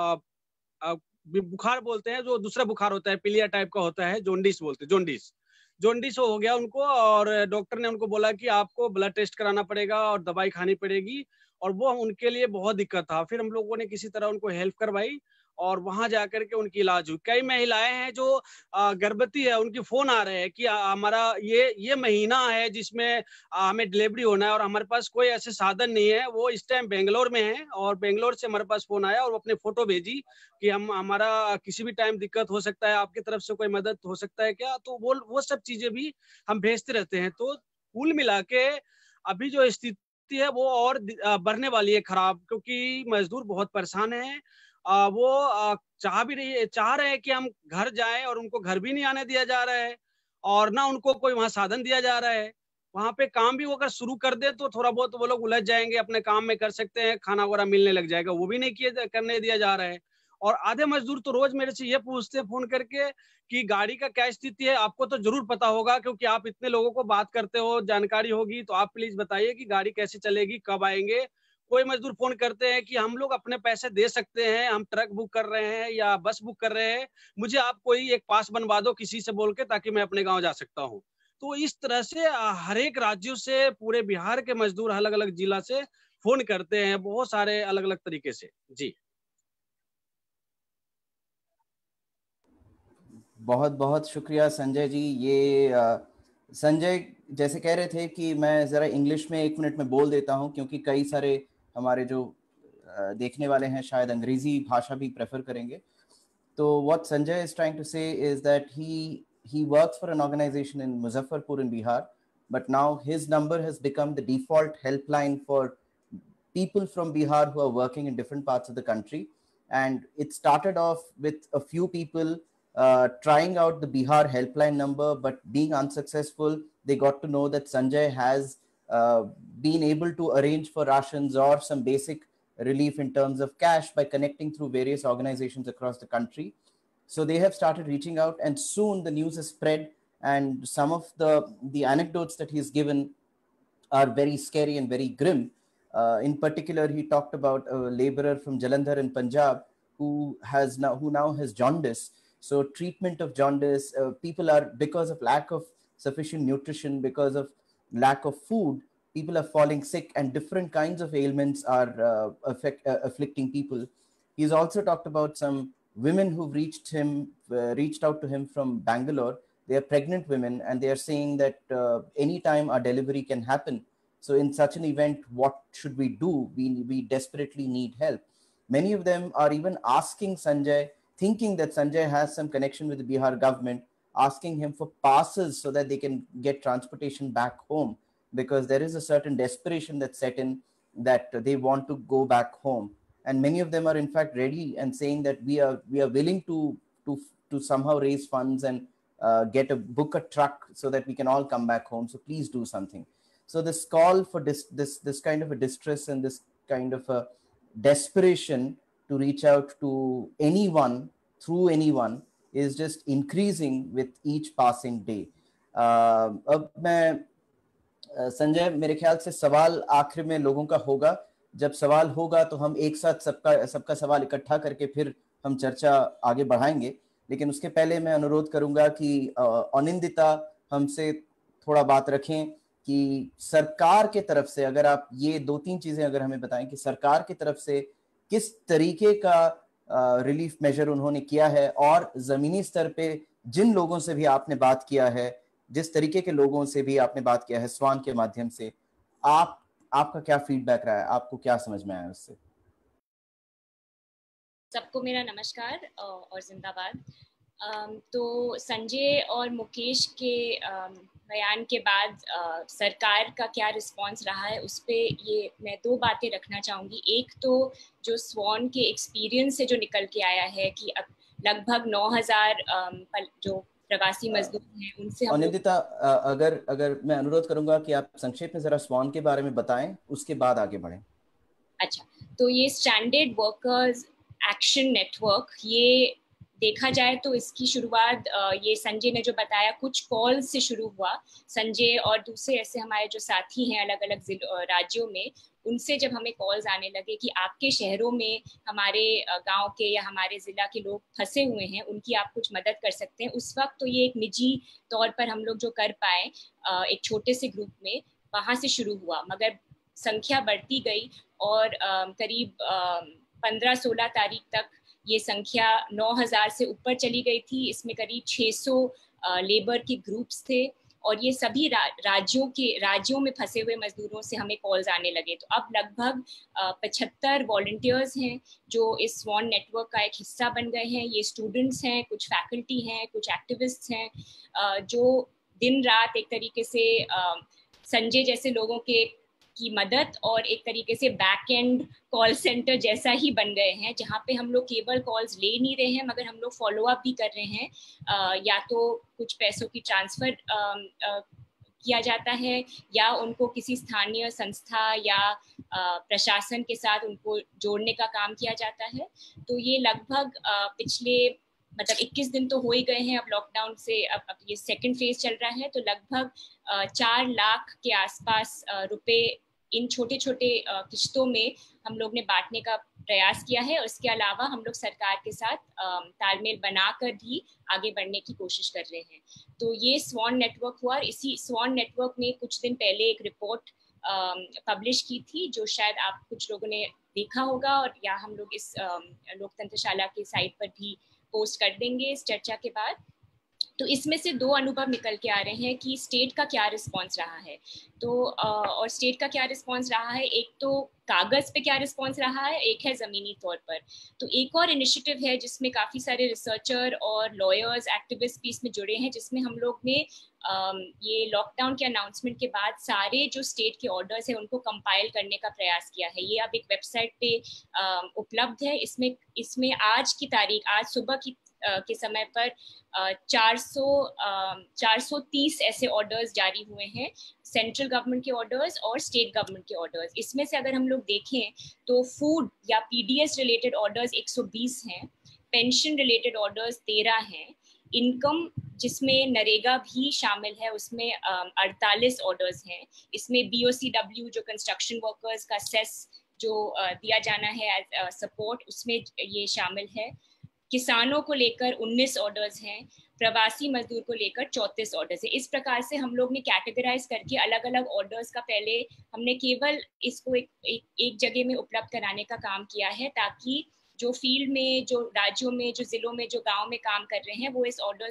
Speaker 1: अ, बुखार बोलते हैं, जो दूसरा बुखार होता है पीलिया टाइप का होता है, जोंडिस बोलते हैं, जोंडिस। जोंडिस हो गया उनको, और डॉक्टर ने उनको बोला कि आपको ब्लड टेस्ट कराना पड़ेगा और दवाई खानी पड़ेगी, और वो उनके लिए बहुत दिक्कत था। फिर हम लोगों ने किसी तरह उनको हेल्प करवाई, और वहां जाकर के उनकी इलाज हुई। कई महिलाएं हैं जो गर्भवती है, उनके फोन आ रहे हैं कि हमारा ये महीना है जिसमें हमें डिलीवरी होना है, और हमारे पास कोई ऐसे साधन नहीं है। वो इस टाइम बेंगलोर में है, और बेंगलोर से हमारे पास फोन आया, और वो अपने फोटो भेजी कि हम हमारा किसी भी टाइम दिक्कत हो सकता है, आपकी तरफ से कोई मदद हो सकता है क्या। तो वो सब चीजें भी हम भेजते रहते हैं। तो कुल मिला के अभी जो स्थिति है वो और बढ़ने वाली है खराब, क्योंकि मजदूर बहुत परेशान है। वो चाह रहे हैं कि हम घर जाएं, और उनको घर भी नहीं आने दिया जा रहा है, और ना उनको कोई वहां साधन दिया जा रहा है। वहां पे काम भी वो अगर शुरू कर दे तो थोड़ा बहुत वो लोग उलझ जाएंगे, अपने काम में कर सकते हैं, खाना वगैरह मिलने लग जाएगा, वो भी नहीं करने दिया जा रहा है। और आधे मजदूर तो रोज मेरे से ये पूछते हैं फोन करके कि गाड़ी का क्या स्थिति है, आपको तो जरूर पता होगा, क्योंकि आप इतने लोगों को बात करते हो, जानकारी होगी, तो आप प्लीज बताइए कि गाड़ी कैसे चलेगी, कब आएंगे। कोई मजदूर फोन करते हैं कि हम लोग अपने पैसे दे सकते हैं, हम ट्रक बुक कर रहे हैं या बस बुक कर रहे हैं, मुझे आप कोई एक पास बनवा दो किसी से बोल के, ताकि मैं अपने गांव जा सकता हूँ। तो इस तरह से हर एक राज्यों से, पूरे बिहार के मजदूर अलग अलग जिला से फोन करते हैं, बहुत सारे अलग अलग तरीके से। जी
Speaker 2: बहुत बहुत शुक्रिया संजय जी। ये संजय जैसे कह रहे थे कि मैं ज़रा इंग्लिश में 1 मिनट में बोल देता हूँ, क्योंकि कई सारे हमारे जो देखने वाले हैं शायद अंग्रेजी भाषा भी प्रेफर करेंगे। तो what Sanjay is trying to say is that he works for an organization in Muzaffarpur in Bihar, but now his number has become the default helpline for people from Bihar who are working in different parts of the country. And it started off with a few people trying out the Bihar helpline number, but being unsuccessful. They got to know that Sanjay has been able to arrange for rations or some basic relief in terms of cash by connecting through various organizations across the country. So they have started reaching out, and soon the news has spread, and some of the anecdotes that he's given are very scary and very grim. In particular, he talked about a laborer from Jalandhar in Punjab who now has jaundice. So treatment of jaundice, people are, because of lack of sufficient nutrition, because of lack of food, people are falling sick, and different kinds of ailments are afflicting people. He's also talked about some women who've reached out to him from Bangalore. they are pregnant women, and they are saying that anytime our delivery can happen. So in such an event, what should we do? We desperately need help. Many of them are even asking Sanjay, thinking that Sanjay has some connection with the Bihar government, asking him for passes so that they can get transportation back home, because there is a certain desperation that's set in, that they want to go back home. And many of them are in fact ready and saying that we are willing to somehow raise funds and book a truck so that we can all come back home. So please do something. So this call for this kind of a distress and this kind of a desperation to reach out to anyone through anyone is just increasing with each passing day. अब मैं संजय, मेरे ख्याल से सवाल आखिर में लोगों का होगा. जब सवाल होगा तो हम एक साथ सबका सवाल इकट्ठा करके फिर हम चर्चा आगे बढ़ाएंगे. लेकिन उसके पहले मैं अनुरोध करूंगा कि अनिंदिता हमसे थोड़ा बात रखें कि सरकार के तरफ से अगर आप ये 2-3 चीजें अगर हमें बताएं कि सरकार की तरफ से किस तरीके का रिलीफ मेजर उन्होंने किया है, और जमीनी स्तर पे जिन लोगों से भी आपने बात किया है, जिस तरीके के लोगों से भी आपने बात किया है स्वान के माध्यम से, आपका क्या फीडबैक रहा है, आपको क्या समझ में आया उससे?
Speaker 4: सबको मेरा नमस्कार और जिंदाबाद। तो संजय और मुकेश के बयान के बाद सरकार का क्या रिस्पांस रहा है उस पे ये मैं 2 बातें रखना चाहूँगी। एक तो जो स्वान के एक्सपीरियंस से जो निकल के आया है कि अब लगभग 9,000 जो प्रवासी मजदूर हैं उनसे हम
Speaker 2: अनिंदिता, अगर मैं अनुरोध करूंगा कि आप संक्षेप में जरा स्वान के बारे में बताएं, उसके बाद आगे बढ़ें।
Speaker 4: अच्छा, तो ये स्टैंडर्ड वर्कर्स एक्शन नेटवर्क, ये देखा जाए तो इसकी शुरुआत ये संजय ने जो बताया कुछ कॉल से शुरू हुआ। संजय और दूसरे ऐसे हमारे जो साथी हैं अलग अलग राज्यों में, उनसे जब हमें कॉल्स आने लगे कि आपके शहरों में हमारे गांव के या हमारे ज़िला के लोग फंसे हुए हैं, उनकी आप कुछ मदद कर सकते हैं, उस वक्त तो ये एक निजी तौर पर हम लोग जो कर पाए एक छोटे से ग्रुप में, वहाँ से शुरू हुआ। मगर संख्या बढ़ती गई और करीब 15-16 तारीख तक ये संख्या 9,000 से ऊपर चली गई थी। इसमें करीब 600 लेबर के ग्रुप्स थे और ये सभी राज्यों में फंसे हुए मजदूरों से हमें कॉल्स आने लगे। तो अब लगभग 75 वॉलंटियर्स हैं जो इस स्वान नेटवर्क का एक हिस्सा बन गए हैं। ये स्टूडेंट्स हैं, कुछ फैकल्टी हैं, कुछ एक्टिविस्ट्स हैं जो दिन रात एक तरीके से संजय जैसे लोगों की मदद और एक तरीके से बैक एंड कॉल सेंटर जैसा ही बन गए हैं, जहाँ पे हम लोग केवल कॉल्स ले नहीं रहे हैं मगर हम लोग फॉलो अप भी कर रहे हैं। या तो कुछ पैसों की ट्रांसफर किया जाता है या उनको किसी स्थानीय संस्था या प्रशासन के साथ उनको जोड़ने का काम किया जाता है। तो ये लगभग पिछले 21 दिन तो हो ही गए हैं अब लॉकडाउन से, अब ये सेकंड फेज चल रहा है। तो लगभग 4 लाख के आसपास रुपए इन छोटे छोटे किश्तों में हम लोग ने बांटने का प्रयास किया है। और इसके अलावा हम लोग सरकार के साथ तालमेल बनाकर भी आगे बढ़ने की कोशिश कर रहे हैं। तो ये स्वान नेटवर्क हुआ। इसी स्वान नेटवर्क ने कुछ दिन पहले एक रिपोर्ट पब्लिश की थी जो शायद आप कुछ लोगों ने देखा होगा, और या हम लोग इस लोकतंत्रशाला की साइट पर भी पोस्ट कर देंगे इस चर्चा के बाद। तो इसमें से 2 अनुभव निकल के आ रहे हैं कि स्टेट का क्या रिस्पांस रहा है। तो और स्टेट का क्या रिस्पांस रहा है, एक तो कागज पे क्या रिस्पांस रहा है, एक है ज़मीनी तौर पर। तो एक और इनिशिएटिव है जिसमें काफ़ी सारे रिसर्चर और लॉयर्स, एक्टिविस्ट भी इसमें जुड़े हैं, जिसमें हम लोग ने ये लॉकडाउन के अनाउंसमेंट के बाद सारे जो स्टेट के ऑर्डर्स हैं उनको कंपाइल करने का प्रयास किया है। ये अब एक वेबसाइट पे उपलब्ध है। इसमें आज की तारीख, आज सुबह के समय पर 430 ऐसे ऑर्डर्स जारी हुए हैं, सेंट्रल गवर्नमेंट के ऑर्डर्स और स्टेट गवर्नमेंट के ऑर्डर्स। इसमें से अगर हम लोग देखें तो फूड या पीडीएस रिलेटेड ऑर्डर्स 120 हैं, पेंशन रिलेटेड ऑर्डर्स 13 हैं, इनकम जिसमें नरेगा भी शामिल है उसमें 48 ऑर्डर्स हैं। इसमें बीओसीडब्ल्यू जो कंस्ट्रक्शन वर्कर्स का सेस जो दिया जाना है एज सपोर्ट, उसमें ये शामिल है। किसानों को लेकर 19 ऑर्डर्स हैं, प्रवासी मजदूर को लेकर 34 ऑर्डर्स हैं। इस प्रकार से हम लोग ने कैटेगराइज करके अलग अलग ऑर्डर्स का पहले हमने केवल इसको एक जगह में उपलब्ध कराने का काम किया है, ताकि जो फील्ड में, जो राज्यों में, जो जिलों में, जो गांव में काम कर रहे हैं वो इस ऑर्डर्स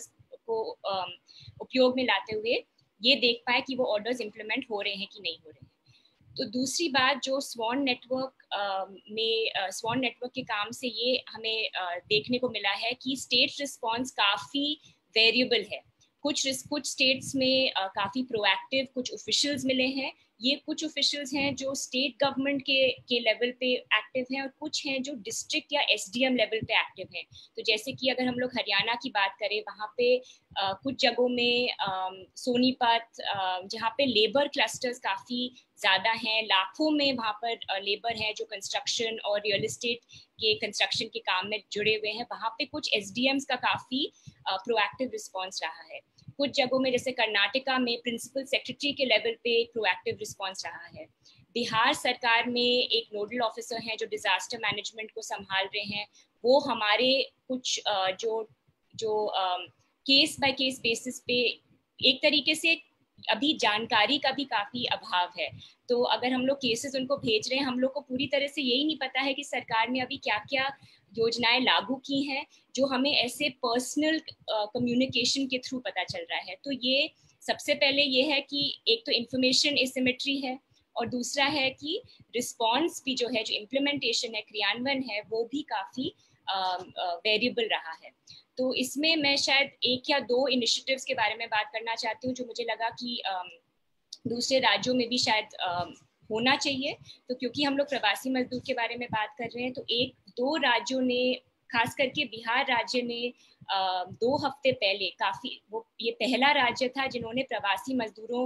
Speaker 4: को उपयोग में लाते हुए ये देख पाए कि वो ऑर्डर्स इम्प्लीमेंट हो रहे हैं कि नहीं हो रहे हैं। तो दूसरी बात जो स्वान नेटवर्क स्वान नेटवर्क के काम से ये हमें देखने को मिला है कि स्टेट रिस्पॉन्स काफ़ी वेरिएबल है। कुछ स्टेट्स में काफ़ी प्रोएक्टिव कुछ ऑफिशियल्स मिले हैं, ये कुछ ऑफिशियल्स हैं जो स्टेट गवर्नमेंट के लेवल पे एक्टिव हैं, और कुछ हैं जो डिस्ट्रिक्ट या एसडीएम लेवल पे एक्टिव हैं। तो जैसे कि अगर हम लोग हरियाणा की बात करें, वहाँ पे कुछ जगहों में सोनीपत जहाँ पे लेबर क्लस्टर्स काफ़ी ज़्यादा हैं, लाखों में वहाँ पर लेबर हैं जो कंस्ट्रक्शन और रियल एस्टेट के कंस्ट्रक्शन के काम में जुड़े हुए हैं, वहाँ पे कुछ एसडीएम्स का काफ़ी प्रोएक्टिव रिस्पॉन्स रहा है। कुछ जगहों में जैसे कर्नाटका में प्रिंसिपल सेक्रेटरी के लेवल पे एक प्रोएक्टिव रिस्पॉन्स रहा है। बिहार सरकार में एक नोडल ऑफिसर हैं जो डिजास्टर मैनेजमेंट को संभाल रहे हैं, वो हमारे कुछ जो केस बाय केस बेसिस पे एक तरीके से अभी जानकारी का भी काफी अभाव है। तो अगर हम लोग केसेस उनको भेज रहे हैं, हम लोग को पूरी तरह से यही नहीं पता है कि सरकार ने अभी क्या क्या योजनाएं लागू की हैं जो हमें ऐसे पर्सनल कम्युनिकेशन के थ्रू पता चल रहा है। तो ये सबसे पहले ये है कि एक तो इंफॉर्मेशन एसिमेट्री है, और दूसरा है कि रिस्पॉन्स भी जो है, जो इम्प्लीमेंटेशन है, क्रियान्वयन है, वो भी काफी वेरिएबल रहा है। तो इसमें मैं शायद एक या दो इनिशिएटिव्स के बारे में बात करना चाहती हूँ जो मुझे लगा कि दूसरे राज्यों में भी शायद होना चाहिए। तो क्योंकि हम लोग प्रवासी मजदूर के बारे में बात कर रहे हैं, तो एक दो राज्यों ने, खास करके बिहार राज्य ने 2 हफ्ते पहले ये पहला राज्य था जिन्होंने प्रवासी मजदूरों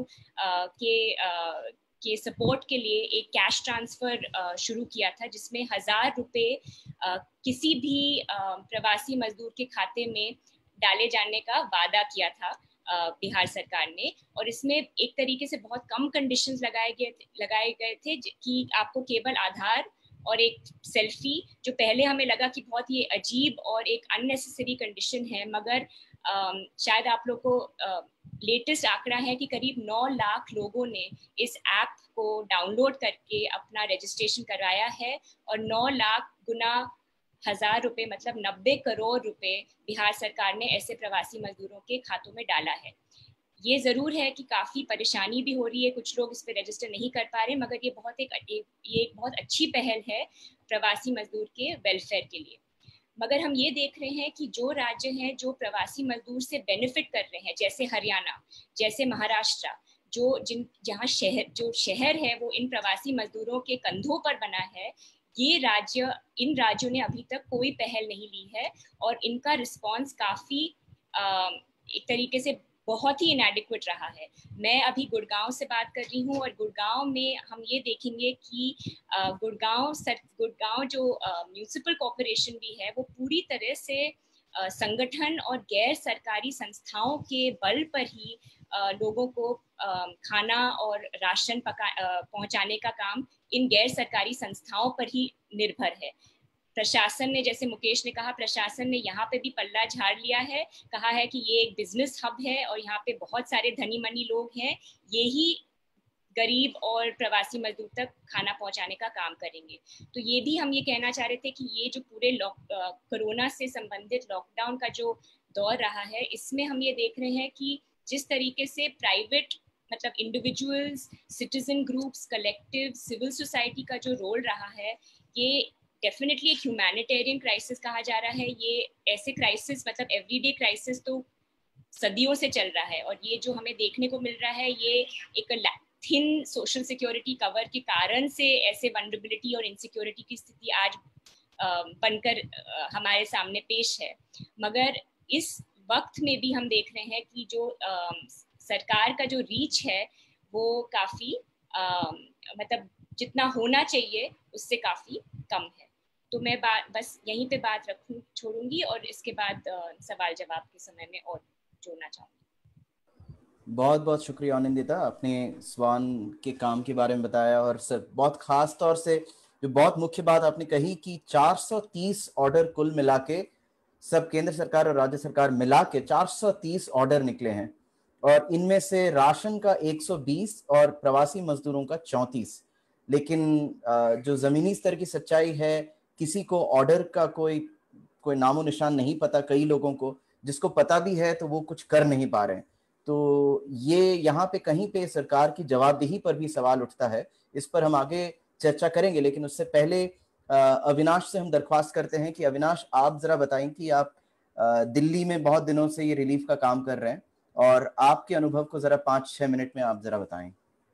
Speaker 4: के सपोर्ट के लिए एक कैश ट्रांसफर शुरू किया था, जिसमें 1000 रुपये किसी भी प्रवासी मजदूर के खाते में डाले जाने का वादा किया था बिहार सरकार ने। और इसमें एक तरीके से बहुत कम कंडीशंस लगाए गए थे कि आपको केवल आधार और एक सेल्फी, जो पहले हमें लगा कि बहुत ही अजीब और एक अननेसेसरी कंडीशन है, मगर शायद आप लोग को लेटेस्ट आंकड़ा है कि करीब 9 लाख लोगों ने इस ऐप को डाउनलोड करके अपना रजिस्ट्रेशन करवाया है, और 9 लाख गुना 1000 रुपये मतलब 90 करोड़ रुपए बिहार सरकार ने ऐसे प्रवासी मजदूरों के खातों में डाला है। ये जरूर है कि काफी परेशानी भी हो रही है, कुछ लोग इस पे रजिस्टर नहीं कर पा रहे, मगर ये एक बहुत अच्छी पहल है प्रवासी मजदूर के वेलफेयर के लिए। मगर हम ये देख रहे हैं कि जो राज्य हैं जो प्रवासी मजदूर से बेनिफिट कर रहे हैं, जैसे हरियाणा, जैसे महाराष्ट्र, जहाँ शहर है वो इन प्रवासी मजदूरों के कंधों पर बना है, इन राज्यों ने अभी तक कोई पहल नहीं ली है, और इनका रिस्पॉन्स काफी एक तरीके से बहुत ही इनएडिक्वेट रहा है। मैं अभी गुड़गांव से बात कर रही हूँ, और गुड़गांव में हम ये देखेंगे कि गुड़गांव जो म्यूनिसिपल कॉर्पोरेशन भी है, वो पूरी तरह से संगठन और गैर सरकारी संस्थाओं के बल पर ही लोगों को खाना और राशन पहुंचाने का काम इन गैर सरकारी संस्थाओं पर ही निर्भर है। प्रशासन ने, जैसे मुकेश ने कहा, प्रशासन ने यहाँ पे भी पल्ला झाड़ लिया है, कहा है कि ये एक बिजनेस हब है और यहाँ पे बहुत सारे धनी मनी लोग हैं, यही गरीब और प्रवासी मजदूर तक खाना पहुंचाने का काम करेंगे। तो ये भी हम ये कहना चाह रहे थे कि ये जो पूरे कोरोना से संबंधित लॉकडाउन का जो दौर रहा है, इसमें हम ये देख रहे हैं कि जिस तरीके से प्राइवेट मतलब individuals, citizen groups, collective, civil society का जो रोल रहा है, ये डेफिनेटली एक ह्यूमैनिटेरियन क्राइसिस कहा जा रहा है। ये ऐसे क्राइसिस मतलब एवरीडे क्राइसिस तो सदियों से चल रहा है, और ये जो हमें देखने को मिल रहा है, ये एक थिन सोशल सिक्योरिटी कवर के कारण से ऐसे वल्नरेबिलिटी और इनसिक्योरिटी की स्थिति आज बनकर हमारे सामने पेश है। मगर इस वक्त में भी हम देख रहे हैं कि जो सरकार का जो रीच है वो काफ़ी मतलब जितना होना चाहिए उससे काफ़ी कम है। तो मैं बस यहीं पे बात छोड़ूंगी, और इसके बाद सवाल जवाब के समय में और जोड़ना चाहूँगी।
Speaker 2: बहुत बहुत शुक्रिया आनंदिता, आपने स्वान के काम के बारे में बताया, और सर बहुत खास तौर से जो बहुत मुख्य बात आपने कही कि 430 ऑर्डर कुल मिला के, सब केंद्र सरकार और राज्य सरकार मिला के 430 ऑर्डर निकले हैं, और इनमें से राशन का 120 और प्रवासी मजदूरों का 34। लेकिन जो जमीनी स्तर की सच्चाई है, किसी को ऑर्डर का कोई नामो निशान नहीं पता कई लोगों को, जिसको पता भी है तो वो कुछ कर नहीं पा रहे हैं। तो ये यहाँ पे कहीं पे सरकार की जवाबदेही पर भी सवाल उठता है। इस पर हम आगे चर्चा करेंगे, लेकिन उससे पहले अविनाश से हम दरख्वास्त करते हैं कि अविनाश, आप जरा बताएं कि आप दिल्ली में बहुत दिनों से ये रिलीफ का काम कर रहे हैं और आपके अनुभव को जरा 5-6 मिनट में आप जरा बताएं।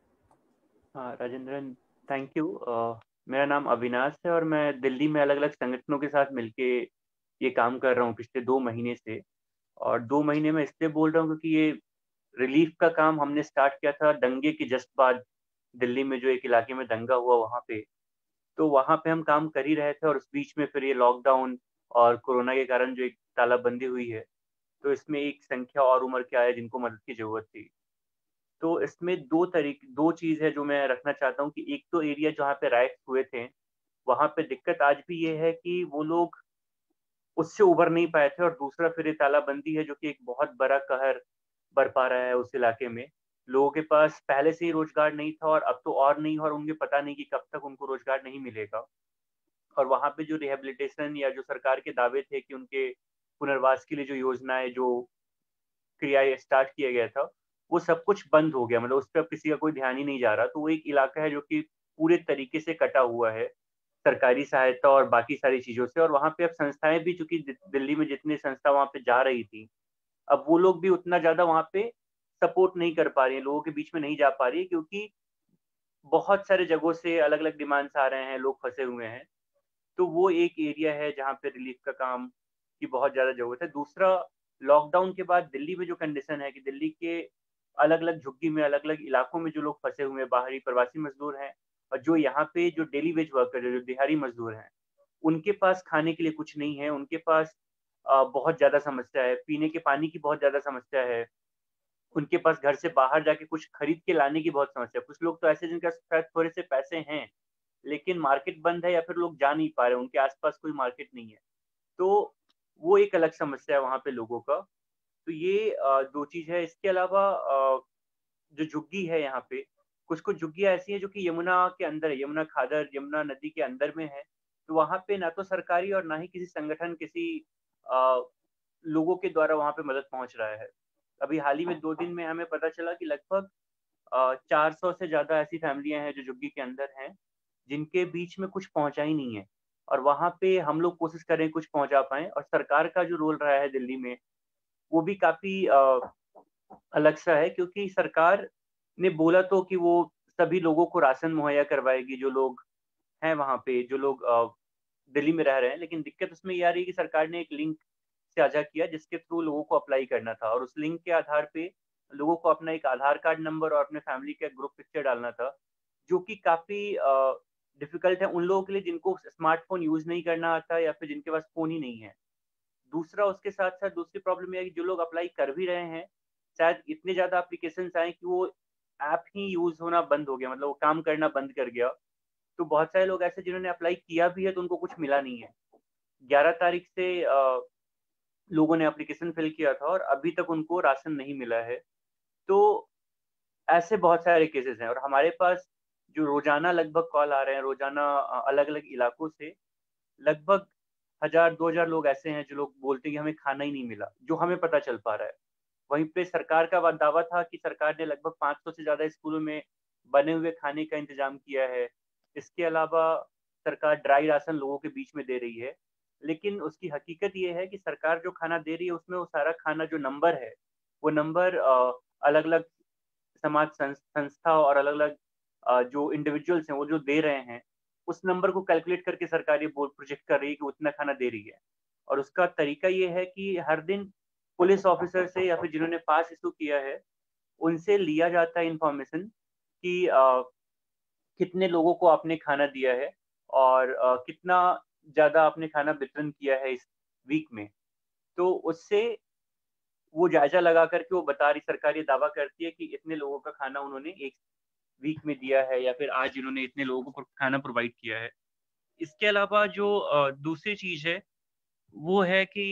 Speaker 5: हाँ राजेंद्रन, थैंक यू। मेरा नाम अविनाश है और मैं दिल्ली में अलग अलग संगठनों के साथ मिलके ये काम कर रहा हूँ पिछले 2 महीने से। और 2 महीने में इसलिए बोल रहा हूँ क्योंकि ये रिलीफ का काम हमने स्टार्ट किया था दंगे के जस्ट बाद, दिल्ली में जो एक इलाके में दंगा हुआ वहाँ पे। तो वहाँ पे हम काम कर ही रहे थे और उस बीच में फिर ये लॉकडाउन और कोरोना के कारण जो एक तालाबंदी हुई है, तो इसमें एक संख्या और उम्र के आए जिनको मदद की जरूरत थी। तो इसमें दो चीज है जो मैं रखना चाहता हूँ कि एक तो एरिया जहाँ पे राइट्स हुए थे वहाँ पे दिक्कत आज भी ये है कि वो लोग उससे उबर नहीं पाए थे, और दूसरा फिर ये तालाबंदी है जो कि एक बहुत बड़ा कहर बरपा रहा है उस इलाके में। लोगों के पास पहले से ही रोजगार नहीं था और अब तो और नहीं, और उनके पता नहीं कि कब तक उनको रोजगार नहीं मिलेगा। और वहाँ पे जो रिहेबिलिटेशन या जो सरकार के दावे थे कि उनके पुनर्वास के लिए जो योजनाएं, जो क्रियाएं स्टार्ट किया गया था, वो सब कुछ बंद हो गया। मतलब उस पर किसी का कोई ध्यान ही नहीं जा रहा। तो वो एक इलाका है जो कि पूरे तरीके से कटा हुआ है सरकारी सहायता और बाकी सारी चीजों से। और वहाँ पे अब संस्थाएं भी, चूंकि दिल्ली में जितनी संस्था वहाँ पे जा रही थी, अब वो लोग भी उतना ज्यादा वहाँ पे सपोर्ट नहीं कर पा रही है, लोगों के बीच में नहीं जा पा रही है, क्योंकि बहुत सारे जगहों से अलग अलग डिमांड्स आ रहे हैं, लोग फंसे हुए हैं। तो वो एक एरिया है जहाँ पे रिलीफ का काम की बहुत ज्यादा जरूरत है। दूसरा, लॉकडाउन के बाद दिल्ली में जो कंडीशन है कि दिल्ली के अलग अलग झुग्गी में, अलग अलग इलाकों में जो लोग फंसे हुए हैं, बाहरी प्रवासी मजदूर हैं, और जो यहाँ पे जो डेली वेज वर्कर है, जो दिहाड़ी मजदूर हैं, उनके पास खाने के लिए कुछ नहीं है। उनके पास बहुत ज्यादा समस्या है, पीने के पानी की बहुत ज्यादा समस्या है। उनके पास घर से बाहर जाके कुछ खरीद के लाने की बहुत समस्या है। कुछ लोग तो ऐसे जिनके पास थोड़े से पैसे हैं, लेकिन मार्केट बंद है या फिर लोग जा नहीं पा रहे, उनके आसपास कोई मार्केट नहीं है। तो वो एक अलग समस्या है वहाँ पे लोगों का। तो ये दो चीज है। इसके अलावा जो झुग्गी है यहाँ पे, कुछ कुछ झुग्गियाँ ऐसी हैं जो कि यमुना के अंदर है, यमुना खादर, यमुना नदी के अंदर में है। तो वहाँ पे ना तो सरकारी और ना ही किसी संगठन, किसी लोगों के द्वारा वहाँ पे मदद पहुँच रहा है। अभी हाल ही में 2 दिन में हमें पता चला कि लगभग 400 से ज्यादा ऐसी फैमिलियां हैं जो झुग्गी के अंदर हैं, जिनके बीच में कुछ पहुंचा ही नहीं है। और वहां पे हम लोग कोशिश करें कुछ पहुंचा पाए। और सरकार का जो रोल रहा है दिल्ली में, वो भी काफी अलग सा है, क्योंकि सरकार ने बोला तो कि वो सभी लोगों को राशन मुहैया करवाएगी, जो लोग हैं वहाँ पे, जो लोग दिल्ली में रह रहे हैं। लेकिन दिक्कत उसमें ये आ रही है कि सरकार ने एक लिंक साझा किया जिसके थ्रू लोगों को अप्लाई करना था, और उस लिंक के आधार पे लोगों को अपना एक आधार कार्ड नंबर और अपने फैमिली का ग्रुप पिक्चर डालना था, जो कि काफी डिफिकल्ट है उन लोगों के लिए जिनको स्मार्टफोन यूज नहीं करना आता या फिर जिनके पास फोन ही नहीं है। दूसरा, उसके साथ साथ दूसरी प्रॉब्लम यह है कि जो लोग अप्लाई कर भी रहे हैं, शायद इतने ज्यादा एप्लीकेशन आए कि वो ऐप ही यूज होना बंद हो गया, मतलब वो काम करना बंद कर गया। तो बहुत सारे लोग ऐसे जिन्होंने अप्लाई किया भी है तो उनको कुछ मिला नहीं है। 11 तारीख से लोगों ने एप्लीकेशन फिल किया था और अभी तक उनको राशन नहीं मिला है। तो ऐसे बहुत सारे केसेस हैं। और हमारे पास जो रोजाना लगभग कॉल आ रहे हैं, रोजाना अलग अलग इलाकों से लगभग 1000-2000 लोग ऐसे हैं जो लोग बोलते हैं कि हमें खाना ही नहीं मिला, जो हमें पता चल पा रहा है। वहीं पे सरकार का दावा था कि सरकार ने लगभग 500 से ज्यादा स्कूलों में बने हुए खाने का इंतजाम किया है। इसके अलावा सरकार ड्राई राशन लोगों के बीच में दे रही है। लेकिन उसकी हकीकत ये है कि सरकार जो खाना दे रही है उसमें वो सारा खाना जो नंबर है, वो नंबर अलग अलग समाज संस्था और अलग अलग जो इंडिविजुअल्स हैं वो जो दे रहे हैं, उस नंबर को कैलकुलेट करके सरकार ये प्रोजेक्ट कर रही है कि उतना खाना दे रही है। और उसका तरीका ये है कि हर दिन पुलिस ऑफिसर से या फिर जिन्होंने पास इशू किया है उनसे लिया जाता है इंफॉर्मेशन कि कितने लोगों को आपने खाना दिया है और कितना ज्यादा आपने खाना वितरण किया है इस वीक में। तो उससे वो जायजा लगा करके वो बता रही, सरकार ये दावा करती है कि इतने लोगों का खाना उन्होंने एक वीक में दिया है, या फिर आज इन्होंने इतने लोगों को खाना प्रोवाइड किया है। इसके अलावा जो दूसरी चीज है वो है कि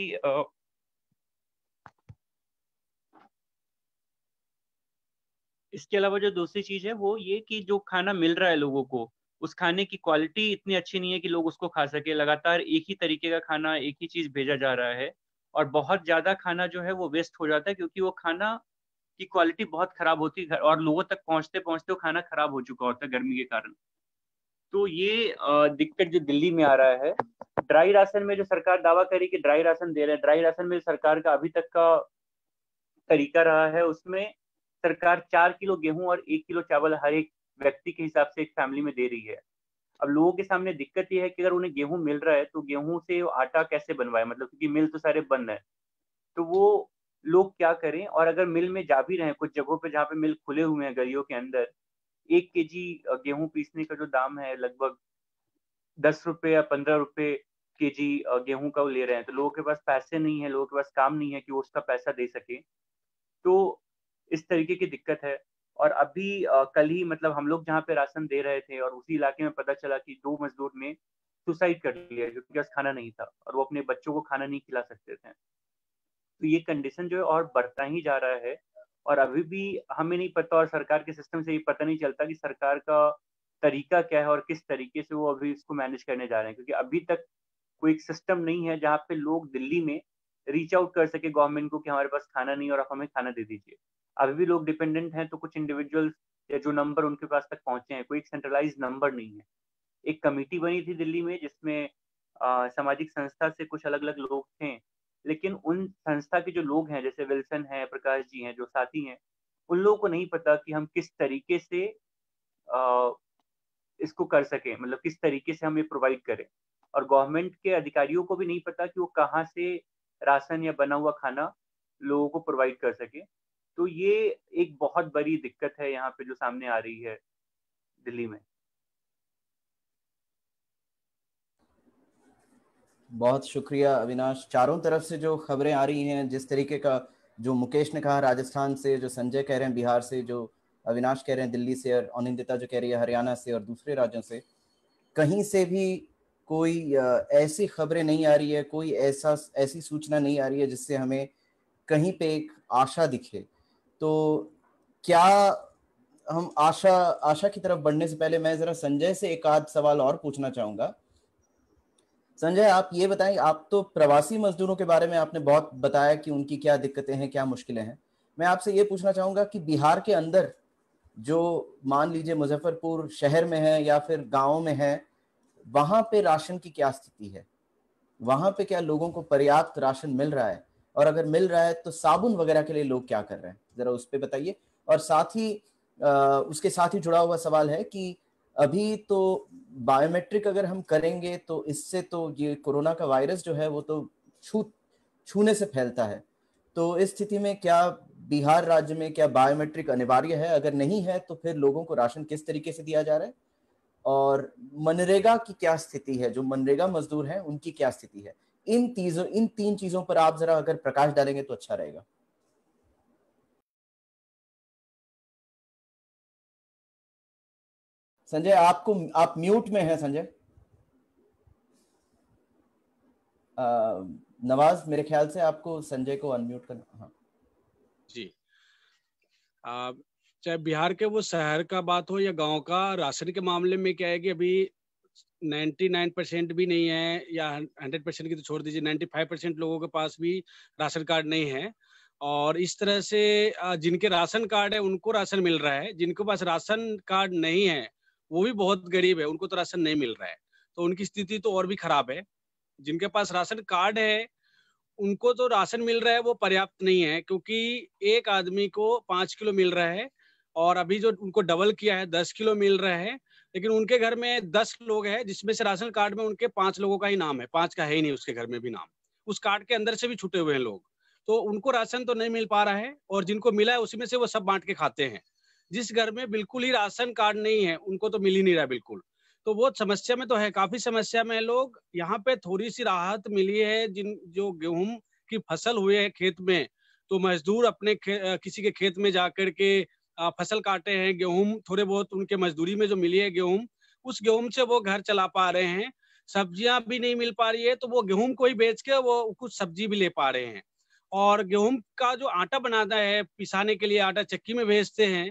Speaker 5: इसके अलावा जो दूसरी चीज है वो ये कि जो खाना मिल रहा है लोगों को, उस खाने की क्वालिटी इतनी अच्छी नहीं है कि लोग उसको खा सके। लगातार एक ही तरीके का खाना, एक ही चीज भेजा जा रहा है। और बहुत ज़्यादा खाना जो है वो वेस्ट हो जाता है, क्योंकि वो खाना की क्वालिटी बहुत खराब होती है और लोगों तक पहुंचते पहुंचते वो खाना खराब हो चुका होता है गर्मी के कारण। तो ये दिक्कत जो दिल्ली में आ रहा है, ड्राई राशन में जो सरकार दावा करी कि ड्राई राशन दे रहे हैं, ड्राई राशन में सरकार का अभी तक का तरीका रहा है, उसमें सरकार 4 किलो गेहूं और 1 किलो चावल हर एक व्यक्ति के हिसाब से एक फैमिली में दे रही है। अब लोगों के सामने दिक्कत ये है कि अगर उन्हें गेहूं मिल रहा है तो गेहूं से आटा कैसे बनवाए, मतलब क्योंकि मिल तो सारे बंद है, तो वो लोग क्या करें। और अगर मिल में जा भी रहे हैं, कुछ जगहों पे जहाँ पे मिल खुले हुए हैं गलियों के अंदर, 1 केजी गेहूं पीसने का जो दाम है लगभग 10 रुपए या 15 रुपए केजी गेहूं का वो ले रहे हैं। तो लोगों के पास पैसे नहीं है, लोगों के पास काम नहीं है कि वो उसका पैसा दे सके। तो इस तरीके की दिक्कत है। और अभी कल ही मतलब हम लोग जहाँ पे राशन दे रहे थे और उसी इलाके में पता चला कि 2 मजदूर ने सुसाइड कर लिया, क्योंकि पास खाना नहीं था और वो अपने बच्चों को खाना नहीं खिला सकते थे। तो ये कंडीशन जो है और बढ़ता ही जा रहा है। और अभी भी हमें नहीं पता, और सरकार के सिस्टम से ये पता नहीं चलता कि सरकार का तरीका क्या है और किस तरीके से वो अभी इसको मैनेज करने जा रहे हैं, क्योंकि अभी तक कोई एक सिस्टम नहीं है जहाँ पे लोग दिल्ली में रीच आउट कर सके गवर्नमेंट को कि हमारे पास खाना नहीं और आप हमें खाना दे दीजिए। अभी भी लोग डिपेंडेंट हैं, तो कुछ इंडिविजुअल्स या जो नंबर उनके पास तक पहुंचे हैं, कोई सेंट्रलाइज नंबर नहीं है। एक कमेटी बनी थी दिल्ली में जिसमें सामाजिक संस्था से कुछ अलग अलग लोग थे, लेकिन उन संस्था के जो लोग हैं जैसे विल्सन है, प्रकाश जी हैं, जो साथी हैं, उन लोगों को नहीं पता कि हम किस तरीके से इसको कर सकें, मतलब किस तरीके से हम ये प्रोवाइड करें। और गवर्नमेंट के अधिकारियों को भी नहीं पता कि वो कहाँ से राशन या बना हुआ खाना लोगों को प्रोवाइड कर सके। तो ये एक बहुत बड़ी दिक्कत है यहाँ पे जो सामने आ रही है दिल्ली में।
Speaker 2: बहुत शुक्रिया अविनाश। चारों तरफ से जो खबरें आ रही हैं, जिस तरीके का जो मुकेश ने कहा राजस्थान से, जो संजय कह रहे हैं बिहार से, जो अविनाश कह रहे हैं दिल्ली से, और अनिंदिता जो कह रही है हरियाणा से और दूसरे राज्यों से, कहीं से भी कोई ऐसी खबरें नहीं आ रही है, कोई ऐसी सूचना नहीं आ रही है जिससे हमें कहीं पे एक आशा दिखे। तो क्या हम आशा की तरफ बढ़ने से पहले मैं जरा संजय से एक आध सवाल और पूछना चाहूंगा। संजय, आप ये बताएं, आप तो प्रवासी मजदूरों के बारे में आपने बहुत बताया कि उनकी क्या दिक्कतें हैं, क्या मुश्किलें हैं। मैं आपसे ये पूछना चाहूंगा कि बिहार के अंदर जो मान लीजिए मुजफ्फरपुर शहर में है या फिर गाँव में है, वहां पे राशन की क्या स्थिति है? वहां पे क्या लोगों को पर्याप्त राशन मिल रहा है? और अगर मिल रहा है तो साबुन वगैरह के लिए लोग क्या कर रहे हैं, जरा उस पर बताइए। और साथ ही उसके साथ ही जुड़ा हुआ सवाल है कि अभी तो बायोमेट्रिक अगर हम करेंगे तो इससे तो ये कोरोना का वायरस जो है वो तो छूने से फैलता है। तो इस स्थिति में क्या बिहार राज्य में क्या बायोमेट्रिक अनिवार्य है? अगर नहीं है तो फिर लोगों को राशन किस तरीके से दिया जा रहा है? और मनरेगा की क्या स्थिति है, जो मनरेगा मजदूर हैं उनकी क्या स्थिति है? इन 3 चीजों पर आप जरा अगर प्रकाश डालेंगे तो अच्छा रहेगा। संजय, आप म्यूट में हैं संजय। नवाज, मेरे ख्याल से आपको संजय को अनम्यूट करना। हाँ
Speaker 1: जी। चाहे बिहार के वो शहर का बात हो या गांव का, राशन के मामले में क्या है कि अभी 99% भी नहीं है, या 100% की तो छोड़ दीजिए, 95% लोगों के पास भी राशन कार्ड नहीं है। और इस तरह से जिनके राशन कार्ड है उनको राशन मिल रहा है, जिनके पास राशन कार्ड नहीं है वो भी बहुत गरीब है, उनको तो राशन नहीं मिल रहा है। तो उनकी स्थिति तो और भी खराब है। जिनके पास राशन कार्ड है उनको तो राशन मिल रहा है, वो पर्याप्त नहीं है, क्योंकि एक आदमी को 5 किलो मिल रहा है और अभी जो उनको डबल किया है 10 किलो मिल रहा है। लेकिन उनके घर में 10 लोग हैं जिसमें से राशन कार्ड में उनके 5 लोगों का ही नाम है, 5 का है ही नहीं उसके घर में भी नाम, उस कार्ड के अंदर से भी छूटे हुए हैं लोग। तो उनको राशन तो नहीं मिल पा रहा है, और जिनको मिला है उसी में से वो सब बांट के खाते हैं। जिस घर में बिल्कुल ही राशन कार्ड नहीं है उनको तो मिल ही नहीं रहा बिल्कुल। तो वो समस्या में तो है, काफी समस्या में है लोग। यहाँ पे थोड़ी सी राहत मिली है, जो गेहूं की फसल हुए है खेत में, तो मजदूर अपने किसी के खेत में जाकर के फसल काटे हैं। गेहूं थोड़े बहुत उनके मजदूरी में जो मिली है गेहूं, उस गेहूं से वो घर चला पा रहे हैं। सब्जियां भी नहीं मिल पा रही है तो वो गेहूं को ही बेच के वो कुछ सब्जी भी ले पा रहे हैं। और गेहूं का जो आटा बनाता है, पिसाने के लिए आटा चक्की में भेजते हैं,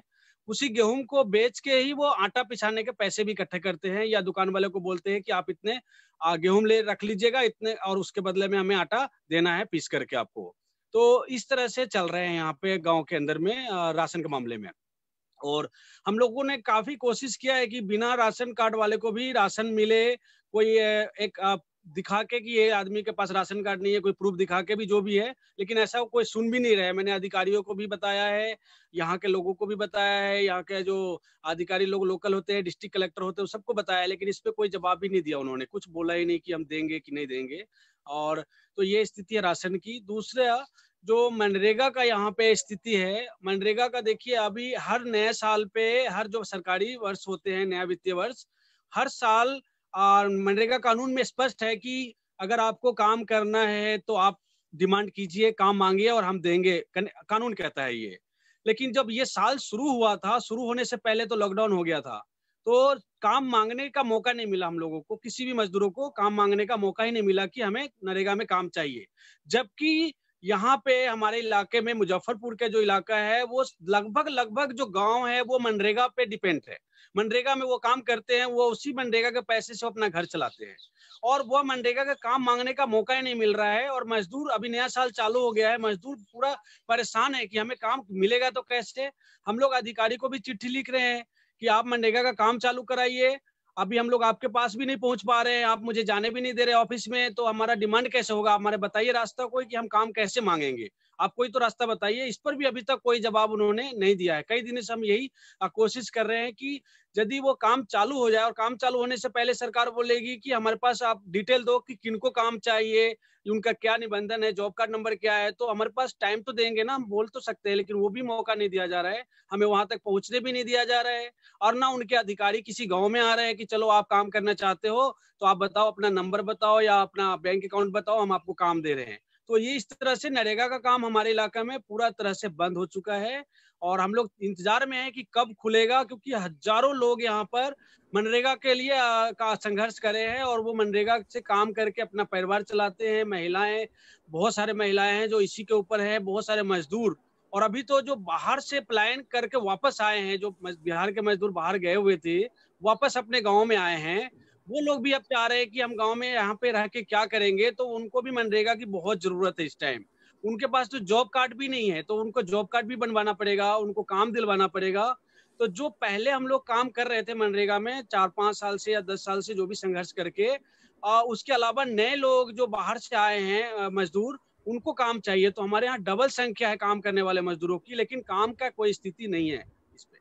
Speaker 1: उसी गेहूं को बेच के ही वो आटा पिसाने के पैसे भी इकट्ठे करते हैं, या दुकान वाले को बोलते हैं कि आप इतने गेहूं ले रख लीजिएगा इतने, और उसके बदले में हमें आटा देना है पीस करके आपको। तो इस तरह से चल रहे हैं यहाँ पे गांव के अंदर में राशन के मामले में। और हम लोगों ने काफी कोशिश किया है कि बिना राशन कार्ड वाले को भी राशन मिले, कोई एक दिखा के कि ये आदमी के पास राशन कार्ड नहीं है, कोई प्रूफ दिखा के भी जो भी है, लेकिन ऐसा कोई सुन भी नहीं रहे। मैंने अधिकारियों को भी बताया है, यहाँ के लोगों को भी बताया है, यहाँ के जो अधिकारी लोग लोकल होते हैं, डिस्ट्रिक्ट कलेक्टर होते हैं, सबको बताया है, लेकिन इस पे कोई जवाब भी नहीं दिया उन्होंने, कुछ बोला ही नहीं कि हम देंगे कि नहीं देंगे। और तो ये स्थिति है राशन की। दूसरा जो मनरेगा का यहाँ पे स्थिति है, मनरेगा का देखिए अभी हर नए साल पे, हर जो सरकारी वर्ष होते हैं, नया वित्तीय वर्ष, हर साल मनरेगा कानून में स्पष्ट है कि अगर आपको काम करना है तो आप डिमांड कीजिए, काम मांगिए और हम देंगे, कानून कहता है ये। लेकिन जब ये साल शुरू हुआ था, शुरू होने से पहले तो लॉकडाउन हो गया था, तो काम मांगने का मौका नहीं मिला हम लोगों को, किसी भी मजदूरों को काम मांगने का मौका ही नहीं मिला कि हमें नरेगा में काम चाहिए। जबकि यहाँ पे हमारे इलाके में, मुजफ्फरपुर का जो इलाका है, वो लगभग जो गांव है वो मनरेगा पे डिपेंड है। मनरेगा में वो काम करते हैं, वो उसी मनरेगा के पैसे से अपना घर चलाते हैं, और वो मनरेगा का काम मांगने का मौका ही नहीं मिल रहा है। और मजदूर, अभी नया साल चालू हो गया है, मजदूर पूरा परेशान है कि हमें काम मिलेगा तो कैसे। हम लोग अधिकारी को भी चिट्ठी लिख रहे हैं कि आप मनरेगा का काम चालू कराइए, अभी हम लोग आपके पास भी नहीं पहुंच पा रहे हैं, आप मुझे जाने भी नहीं दे रहे ऑफिस में, तो हमारा डिमांड कैसे होगा, आप हमारे बताइए रास्ता कोई कि हम काम कैसे मांगेंगे, आप कोई तो रास्ता बताइए। इस पर भी अभी तक कोई जवाब उन्होंने नहीं दिया है। कई दिनों से हम यही कोशिश कर रहे हैं कि यदि वो काम चालू हो जाए, और काम चालू होने से पहले सरकार बोलेगी कि हमारे पास आप डिटेल दो कि किनको काम चाहिए, उनका क्या निबंधन है, जॉब कार्ड नंबर क्या है, तो हमारे पास टाइम तो देंगे ना, हम बोल तो सकते हैं, लेकिन वो भी मौका नहीं दिया जा रहा है, हमें वहां तक पहुंचने भी नहीं दिया जा रहा है। और ना उनके अधिकारी किसी गांव में आ रहे हैं कि चलो आप काम करना चाहते हो तो आप बताओ, अपना नंबर बताओ या अपना बैंक अकाउंट बताओ, हम आपको काम दे रहे हैं। तो ये इस तरह से नरेगा का काम हमारे इलाका में पूरा तरह से बंद हो चुका है, और हम लोग इंतजार में हैं कि कब खुलेगा, क्योंकि हजारों लोग यहाँ पर मनरेगा के लिए का संघर्ष करे हैं, और वो मनरेगा से काम करके अपना परिवार चलाते हैं। महिलाएं, बहुत सारे महिलाएं हैं जो इसी के ऊपर है, बहुत सारे मजदूर, और अभी तो जो बाहर से पलायन करके वापस आए हैं, जो बिहार के मजदूर बाहर गए हुए थे, वापस अपने गाँव में आए हैं, वो लोग भी अब चाह रहे हैं कि हम गांव में यहाँ पे रह के क्या करेंगे। तो उनको भी मनरेगा की बहुत जरूरत है इस टाइम। उनके पास तो जॉब कार्ड भी नहीं है, तो उनको जॉब कार्ड भी बनवाना पड़ेगा, उनको काम दिलवाना पड़ेगा। तो जो पहले हम लोग काम कर रहे थे मनरेगा में 4-5 साल से या 10 साल से, जो भी संघर्ष करके, उसके अलावा नए लोग जो बाहर से आए हैं मजदूर, उनको काम चाहिए। तो हमारे यहाँ डबल संख्या है काम करने वाले मजदूरों की, लेकिन काम का कोई स्थिति नहीं है इस पे।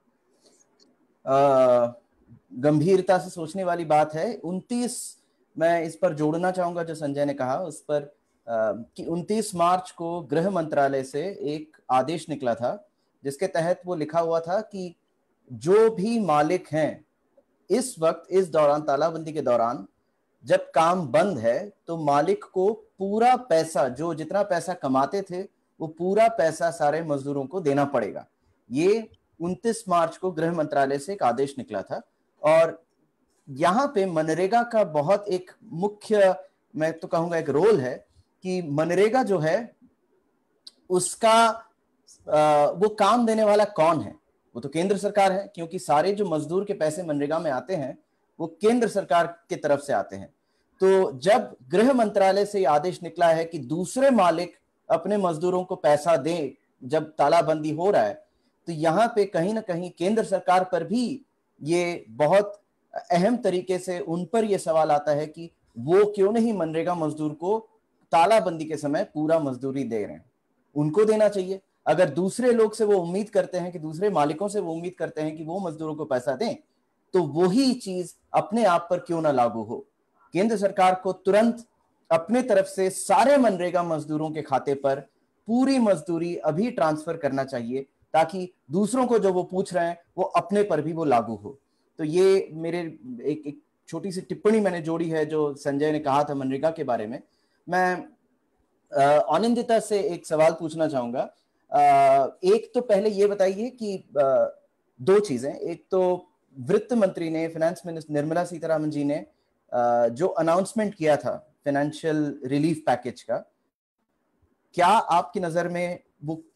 Speaker 2: गंभीरता से सोचने वाली बात है। 29, मैं इस पर जोड़ना चाहूंगा जो संजय ने कहा उस पर, कि 29 मार्च को गृह मंत्रालय से एक आदेश निकला था जिसके तहत वो लिखा हुआ था कि जो भी मालिक हैं इस वक्त, इस दौरान, तालाबंदी के दौरान जब काम बंद है, तो मालिक को पूरा पैसा, जो जितना पैसा कमाते थे वो पूरा पैसा सारे मजदूरों को देना पड़ेगा। ये 29 मार्च को गृह मंत्रालय से एक आदेश निकला था। और यहाँ पे मनरेगा का बहुत एक मुख्य, मैं तो कहूंगा एक रोल है कि मनरेगा जो है उसका वो काम देने वाला कौन है? वो तो केंद्र सरकार है, क्योंकि सारे जो मजदूर के पैसे मनरेगा में आते हैं वो केंद्र सरकार की तरफ से आते हैं। तो जब गृह मंत्रालय से आदेश निकला है कि दूसरे मालिक अपने मजदूरों को पैसा दें जब तालाबंदी हो रहा है, तो यहाँ पे कहीं ना कहीं केंद्र सरकार पर भी ये बहुत अहम तरीके से उन पर यह सवाल आता है कि वो क्यों नहीं मनरेगा मजदूर को तालाबंदी के समय पूरा मजदूरी दे रहे हैं। उनको देना चाहिए। अगर दूसरे लोग से वो उम्मीद करते हैं कि, दूसरे मालिकों से वो उम्मीद करते हैं कि वो मजदूरों को पैसा दें, तो वही चीज अपने आप पर क्यों ना लागू हो। केंद्र सरकार को तुरंत अपने तरफ से सारे मनरेगा मजदूरों के खाते पर पूरी मजदूरी अभी ट्रांसफर करना चाहिए, ताकि दूसरों को जो वो पूछ रहे हैं वो अपने पर भी वो लागू हो। तो ये मेरे एक छोटी सी टिप्पणी मैंने जोड़ी है जो संजय ने कहा था मनरेगा के बारे में। मैं आनंदिता से एक सवाल पूछना चाहूंगा। एक तो पहले ये बताइए कि दो चीजें, एक तो वित्त मंत्री ने, फाइनेंस मिनिस्टर निर्मला सीतारमण जी ने जो अनाउंसमेंट किया था फाइनेंशियल रिलीफ पैकेज का, क्या आपकी नजर में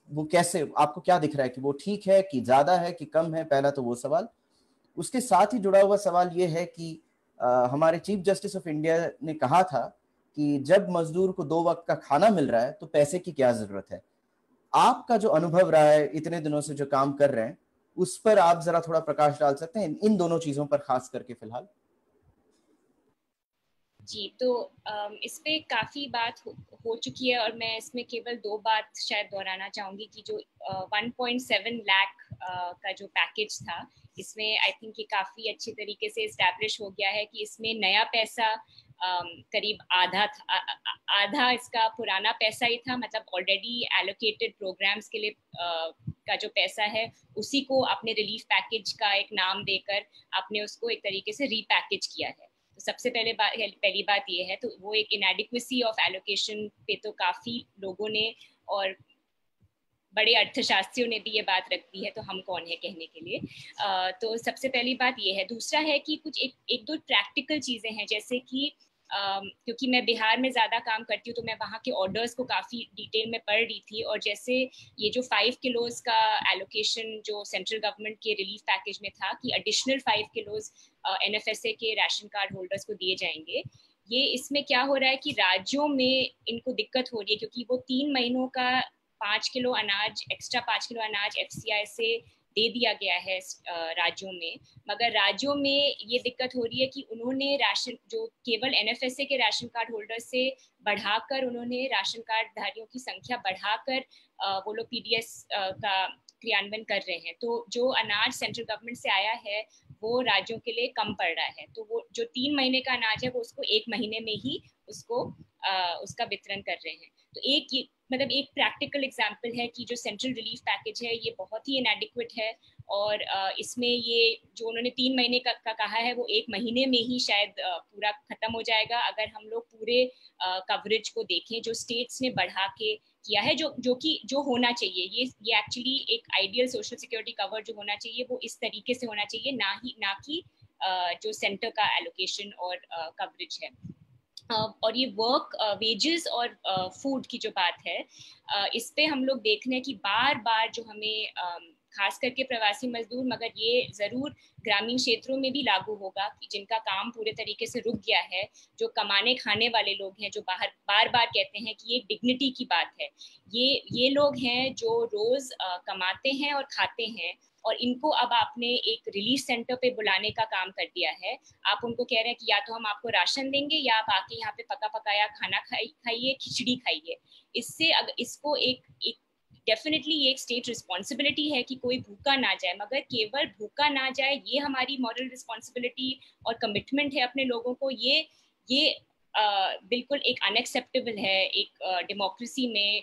Speaker 2: वो कैसे, आपको क्या दिख रहा है कि वो ठीक है कि ज्यादा है कि कम है? पहला तो वो सवाल। उसके साथ ही जुड़ा हुआ सवाल ये है कि हमारे चीफ जस्टिस ऑफ इंडिया ने कहा था कि जब मजदूर को 2 वक्त का खाना मिल रहा है तो पैसे की क्या जरूरत है। आपका जो अनुभव रहा है इतने दिनों से जो काम कर रहे हैं, उस पर आप जरा थोड़ा प्रकाश डाल सकते हैं, इन दोनों चीजों पर खास करके फिलहाल?
Speaker 4: जी, तो इस पे काफ़ी बात हो चुकी है और मैं इसमें केवल 2 बात शायद दोहराना चाहूँगी कि जो 1.7 लाख का जो पैकेज था, इसमें आई थिंक ये काफ़ी अच्छे तरीके से इस्टेब्लिश हो गया है कि इसमें नया पैसा करीब आधा इसका पुराना पैसा ही था, मतलब ऑलरेडी एलोकेटेड प्रोग्राम्स के लिए का जो पैसा है उसी को आपने रिलीफ पैकेज का एक नाम देकर आपने उसको एक तरीके से रीपैकेज किया है। तो सबसे पहली बात ये है, तो वो एक इनएडिक्वेसी ऑफ एलोकेशन पे तो काफ़ी लोगों ने और बड़े अर्थशास्त्रियों ने भी ये बात रख दी है, तो हम कौन है कहने के लिए। तो सबसे पहली बात ये है। दूसरा है कि कुछ एक दो प्रैक्टिकल चीज़ें हैं, जैसे कि क्योंकि मैं बिहार में ज़्यादा काम करती हूँ तो मैं वहाँ के ऑर्डर्स को काफ़ी डिटेल में पढ़ रही थी, और जैसे ये जो 5 किलोज का एलोकेशन जो सेंट्रल गवर्नमेंट के रिलीफ पैकेज में था कि एडिशनल 5 किलोज NFSA के राशन कार्ड होल्डर्स को दिए जाएंगे, ये इसमें क्या हो रहा है कि राज्यों में इनको दिक्कत हो रही है क्योंकि वो 3 महीनों का 5 किलो अनाज, एक्स्ट्रा 5 किलो अनाज FCI से दे दिया गया है राज्यों में, मगर राज्यों में ये दिक्कत हो रही है कि उन्होंने राशन जो केवल NFSA के राशन कार्ड होल्डर से बढ़ाकर उन्होंने राशन कार्ड धारियों की संख्या बढ़ाकर वो लोग PDS का क्रियान्वयन कर रहे हैं। तो जो अनाज सेंट्रल गवर्नमेंट से आया है वो राज्यों के लिए कम पड़ रहा है, तो वो जो 3 महीने का अनाज है वो उसको 1 महीने में ही उसका वितरण कर रहे हैं। तो मतलब एक प्रैक्टिकल एग्जांपल है कि जो सेंट्रल रिलीफ पैकेज है ये बहुत ही इनएडिक्वेट है, और इसमें ये जो उन्होंने 3 महीने का कहा है वो 1 महीने में ही शायद पूरा खत्म हो जाएगा अगर हम लोग पूरे कवरेज को देखें जो स्टेट्स ने बढ़ा के किया है, जो होना चाहिए। ये एक्चुअली एक आइडियल सोशल सिक्योरिटी कवर जो होना चाहिए वो इस तरीके से होना चाहिए, ना कि जो सेंटर का एलोकेशन और कवरेज है। और ये वर्क वेजेस और फूड की जो बात है, इस पे हम लोग देख रहे हैं कि बार बार जो हमें खास करके प्रवासी मजदूर, मगर ये जरूर ग्रामीण क्षेत्रों में भी लागू होगा कि जिनका काम पूरे तरीके से रुक गया है, जो कमाने खाने वाले लोग हैं, जो बार बार कहते हैं कि ये डिग्निटी की बात है, ये लोग हैं जो रोज कमाते हैं और खाते हैं, और इनको अब आपने एक रिलीफ सेंटर पे बुलाने का काम कर दिया है। आप उनको कह रहे हैं कि या तो हम आपको राशन देंगे या आप आके यहाँ पे पका पकाया खाना खाइए, खिचड़ी खाइए। इससे इसको एक डेफिनेटली ये एक स्टेट रिस्पॉन्सिबिलिटी है कि कोई भूखा ना जाए, मगर केवल भूखा ना जाए ये हमारी मॉरल रिस्पॉन्सिबिलिटी और कमिटमेंट है अपने लोगों को, ये बिल्कुल एक अनएक्सेप्टेबल है एक डेमोक्रेसी में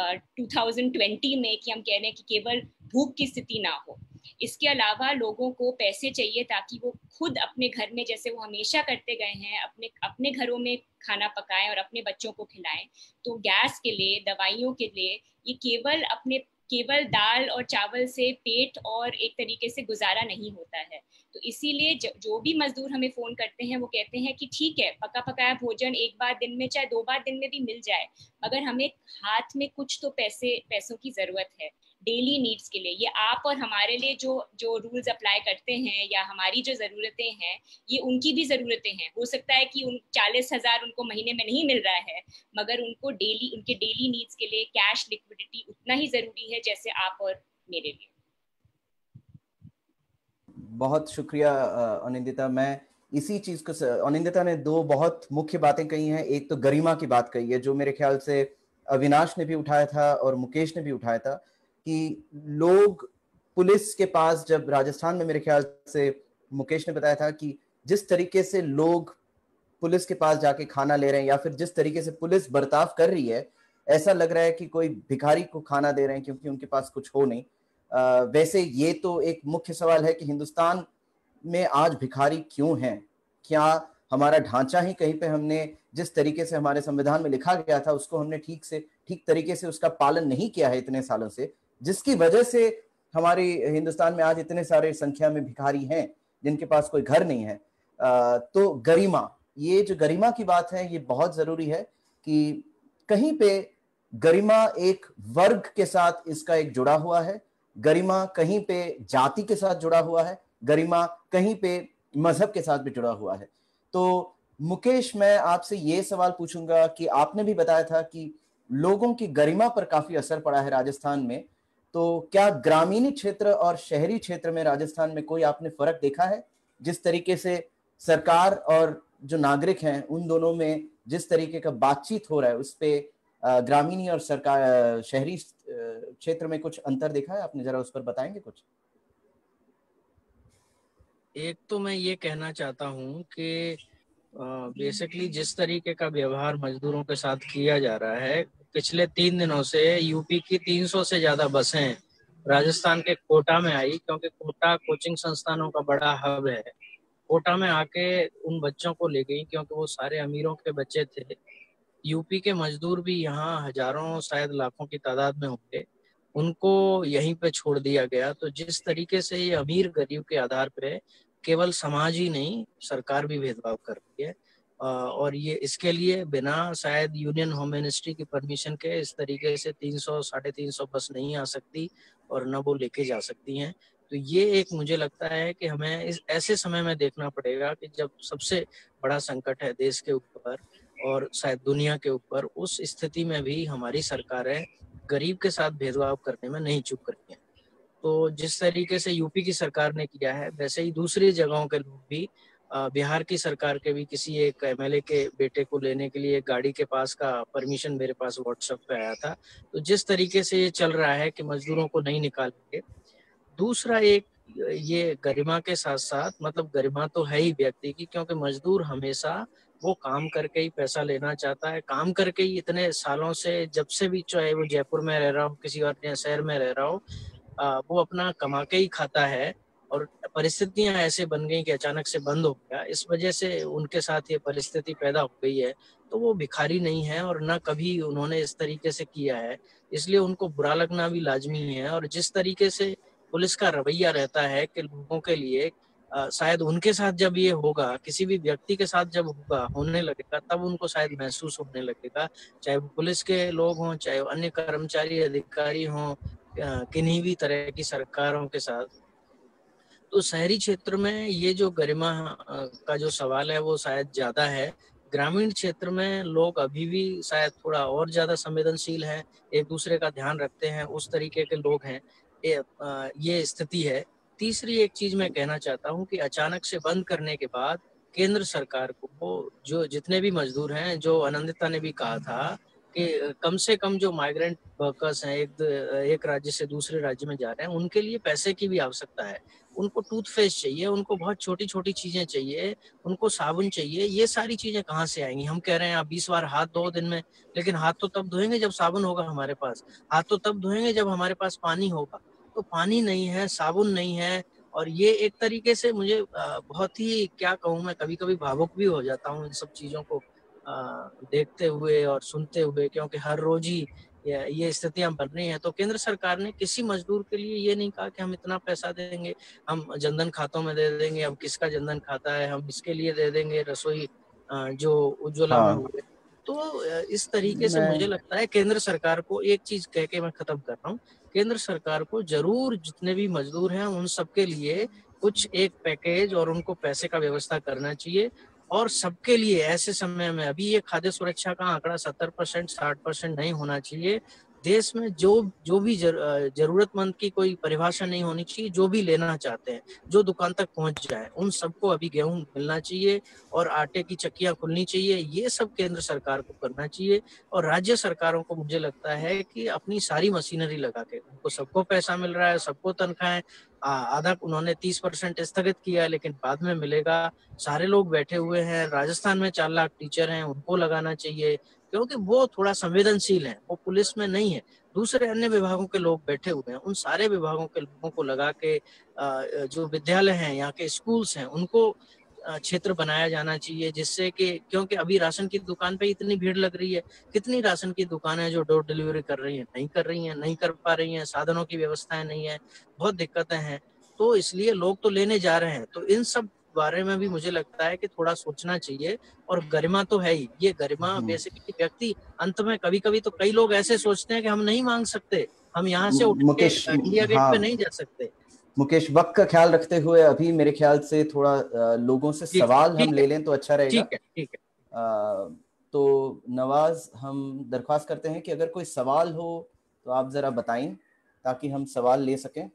Speaker 4: 2020 में कि हम कह रहे हैं कि केवल भूख की स्थिति ना हो। इसके अलावा लोगों को पैसे चाहिए ताकि वो खुद अपने घर में, जैसे वो हमेशा करते गए हैं, अपने घरों में खाना पकाएं और अपने बच्चों को खिलाएं। तो गैस के लिए, दवाइयों के लिए, ये केवल दाल और चावल से पेट और एक तरीके से गुजारा नहीं होता है। तो इसीलिए जो भी मजदूर हमें फोन करते हैं वो कहते हैं कि ठीक है, पका पकाया भोजन एक बार दिन में, चाहे 2 बार दिन में भी मिल जाए, मगर हमें हाथ में कुछ तो पैसों की जरूरत है डेली नीड्स के लिए। ये आप और हमारे लिए जो रूल्स अप्लाई करते हैं या हमारी जो ज़रूरतें हैं, ये उनकी भी ज़रूरतें हैं। हो सकता है कि 40,000 उनको महीने में नहीं मिल रहा है, मगर उनके डेली नीड्स के लिए कैश लिक्विडिटी उतना ही ज़रूरी है जैसे आप और मेरे लिए।
Speaker 2: बहुत शुक्रिया अनिंदिता। मैं इसी चीज को, अनिंदिता ने 2 बहुत मुख्य बातें कही हैं। एक तो गरिमा की बात कही है जो मेरे ख्याल से अविनाश ने भी उठाया था और मुकेश ने भी उठाया था कि लोग पुलिस के पास, जब राजस्थान में मेरे ख्याल से मुकेश ने बताया था कि जिस तरीके से लोग पुलिस के पास जाके खाना ले रहे हैं या फिर जिस तरीके से पुलिस बर्ताव कर रही है, ऐसा लग रहा है कि कोई भिखारी को खाना दे रहे हैं क्योंकि उनके पास कुछ हो नहीं। वैसे ये तो एक मुख्य सवाल है कि हिंदुस्तान में आज भिखारी क्यों हैं? क्या हमारा ढांचा ही कहीं पे, हमने जिस तरीके से हमारे संविधान में लिखा गया था उसको हमने ठीक तरीके से उसका पालन नहीं किया है इतने सालों से, जिसकी वजह से हमारी हिंदुस्तान में आज इतने सारे संख्या में भिखारी हैं जिनके पास कोई घर नहीं है। तो गरिमा, ये जो गरिमा की बात है ये बहुत जरूरी है कि कहीं पे गरिमा एक वर्ग के साथ इसका एक जुड़ा हुआ है, गरिमा कहीं पे जाति के साथ जुड़ा हुआ है, गरिमा कहीं पे मजहब के साथ भी जुड़ा हुआ है। तो मुकेश, मैं आपसे ये सवाल पूछूंगा कि आपने भी बताया था कि लोगों की गरिमा पर काफी असर पड़ा है राजस्थान में, तो क्या ग्रामीण क्षेत्र और शहरी क्षेत्र में राजस्थान में कोई आपने फर्क देखा है? जिस तरीके से सरकार और जो नागरिक हैं उन दोनों में जिस तरीके का बातचीत हो रहा है, उस पे ग्रामीण और सरकार शहरी क्षेत्र में कुछ अंतर देखा है आपने? जरा उस पर बताएंगे कुछ।
Speaker 3: एक तो मैं ये कहना चाहता हूँ कि बेसिकली जिस तरीके का व्यवहार मजदूरों के साथ किया जा रहा है, पिछले 3 दिनों से यूपी की 300 से ज्यादा बसें राजस्थान के कोटा में आई, क्योंकि कोटा कोचिंग संस्थानों का बड़ा हब है। कोटा में आके उन बच्चों को ले गई, क्योंकि वो सारे अमीरों के बच्चे थे। यूपी के मजदूर भी यहाँ हजारों शायद लाखों की तादाद में होंगे, उनको यहीं पे छोड़ दिया गया। तो जिस तरीके से ये अमीर गरीब के आधार पे केवल समाज ही नहीं, सरकार भी भेदभाव कर रही है। और ये इसके लिए बिना शायद यूनियन होम मिनिस्ट्री की परमिशन के इस तरीके से 300 350 बस नहीं आ सकती और न वो लेके जा सकती हैं। तो ये एक मुझे लगता है कि हमें इस ऐसे समय में देखना पड़ेगा कि जब सबसे बड़ा संकट है देश के ऊपर और शायद दुनिया के ऊपर, उस स्थिति में भी हमारी सरकारें गरीब के साथ भेदभाव करने में नहीं चूक रही हैं। तो जिस तरीके से यूपी की सरकार ने किया है, वैसे ही दूसरी जगहों के लोग भी, बिहार की सरकार के भी किसी एक एमएलए के बेटे को लेने के लिए गाड़ी के पास का परमिशन मेरे पास व्हाट्सएप पे आया था। तो जिस तरीके से ये चल रहा है कि मजदूरों को नहीं निकालेंगे। दूसरा एक, ये गरिमा के साथ साथ, मतलब गरिमा तो है ही व्यक्ति की, क्योंकि मजदूर हमेशा वो काम करके ही पैसा लेना चाहता है, काम करके ही इतने सालों से, जब से भी, चाहे वो जयपुर में रह रहा हो, किसी और शहर में रह रहा हो, वो अपना कमा के ही खाता है। और परिस्थितियां ऐसे बन गई कि अचानक से बंद हो गया, इस वजह से उनके साथ ये परिस्थिति पैदा हो गई है। तो वो भिखारी नहीं है और न कभी उन्होंने इस तरीके से किया है, इसलिए उनको बुरा लगना भी लाजमी है। और जिस तरीके से पुलिस का रवैया रहता है कि लोगों के लिए, शायद उनके साथ जब ये होगा, किसी भी व्यक्ति के साथ जब होने लगेगा, तब उनको शायद महसूस होने लगेगा, चाहे वो पुलिस के लोग हों, चाहे वो अन्य कर्मचारी अधिकारी हों, किन्हीं भी तरह की सरकारों के साथ। तो शहरी क्षेत्र में ये जो गरिमा का जो सवाल है वो शायद ज्यादा है। ग्रामीण क्षेत्र में लोग अभी भी शायद थोड़ा और ज्यादा संवेदनशील है, एक दूसरे का ध्यान रखते हैं, उस तरीके के लोग हैं। ये स्थिति है। तीसरी एक चीज मैं कहना चाहता हूँ कि अचानक से बंद करने के बाद केंद्र सरकार को, जो जितने भी मजदूर हैं, जो आनंदिता ने भी कहा था कि कम से कम जो माइग्रेंट वर्कर्स हैं, एक राज्य से दूसरे राज्य में जा रहे हैं, उनके लिए पैसे की भी आवश्यकता है। उनको टूथपेस्ट चाहिए, उनको बहुत छोटी छोटी चीजें चाहिए, उनको साबुन चाहिए। ये सारी चीजें कहाँ से आएंगी? हम कह रहे हैं आप 20 बार हाथ धो दिन में, लेकिन हाथ तो तब धोएंगे जब साबुन होगा हमारे पास, हाथ तो तब धोएंगे जब हमारे पास पानी होगा। तो पानी नहीं है, साबुन नहीं है। और ये एक तरीके से मुझे बहुत ही, क्या कहूँ, मैं कभी कभी भावुक भी हो जाता हूँ इन सब चीजों को देखते हुए और सुनते हुए, क्योंकि हर रोज ही ये स्थितियां बन रही हैं। तो केंद्र सरकार ने किसी मजदूर के लिए ये नहीं कहा कि हम इतना पैसा देंगे, हम जनधन खातों में दे देंगे, अब किसका जनधन खाता है, हम इसके लिए दे देंगे, रसोई जो उज्ज्वला में हुए। तो इस तरीके से मुझे लगता है केंद्र सरकार को, एक चीज कह के मैं खत्म कर रहा हूँ, केंद्र सरकार को जरूर जितने भी मजदूर हैं उन सबके लिए कुछ एक पैकेज और उनको पैसे का व्यवस्था करना चाहिए। और सबके लिए ऐसे समय में, अभी ये खाद्य सुरक्षा का आंकड़ा 70% 60% नहीं होना चाहिए। देश में जो भी जरूरतमंद की कोई परिभाषा नहीं होनी चाहिए। जो भी लेना चाहते हैं, जो दुकान तक पहुंच जाए, उन सबको अभी गेहूं मिलना चाहिए और आटे की चक्कियां खुलनी चाहिए। ये सब केंद्र सरकार को करना चाहिए। और राज्य सरकारों को मुझे लगता है कि अपनी सारी मशीनरी लगा के, उनको सबको पैसा मिल रहा है, सबको तनख्वाहें, आधा उन्होंने 30% स्थगित किया, लेकिन बाद में मिलेगा। सारे लोग बैठे हुए हैं, राजस्थान में 4 लाख टीचर हैं, उनको लगाना चाहिए, क्योंकि वो थोड़ा संवेदनशील है, वो पुलिस में नहीं है। दूसरे अन्य विभागों के लोग बैठे हुए हैं, उन सारे विभागों के लोगों को लगा के जो विद्यालय हैं, यहाँ के स्कूल्स हैं, उनको क्षेत्र बनाया जाना चाहिए, जिससे कि, क्योंकि अभी राशन की दुकान पे इतनी भीड़ लग रही है, कितनी राशन की दुकानें जो डोर डिलीवरी कर रही हैं, नहीं कर रही हैं, नहीं कर पा रही हैं, साधनों की व्यवस्थाएं नहीं है, बहुत दिक्कतें हैं। तो इसलिए लोग तो लेने जा रहे हैं। तो इन सब बारे में भी मुझे लगता है कि थोड़ा सोचना चाहिए। और गरिमा तो है ही, ये गरिमा बेसिकली व्यक्ति अंत में कभी कभी तो कई लोग ऐसे सोचते हैं कि हम नहीं मांग सकते, हम यहाँ से उठ के
Speaker 2: मुकेश,
Speaker 3: इंडिया गेट
Speaker 2: हाँ
Speaker 3: पे नहीं जा सकते।
Speaker 2: मुकेश, वक्त का ख्याल रखते हुए अभी मेरे ख्याल से थोड़ा लोगों से सवाल हम ले लें तो अच्छा रहेगा।
Speaker 3: ठीक है, ठीक है।
Speaker 2: तो नवाज, हम दरख्वास्त करते हैं कि अगर कोई सवाल हो तो आप जरा बताएं ताकि हम सवाल ले सकें।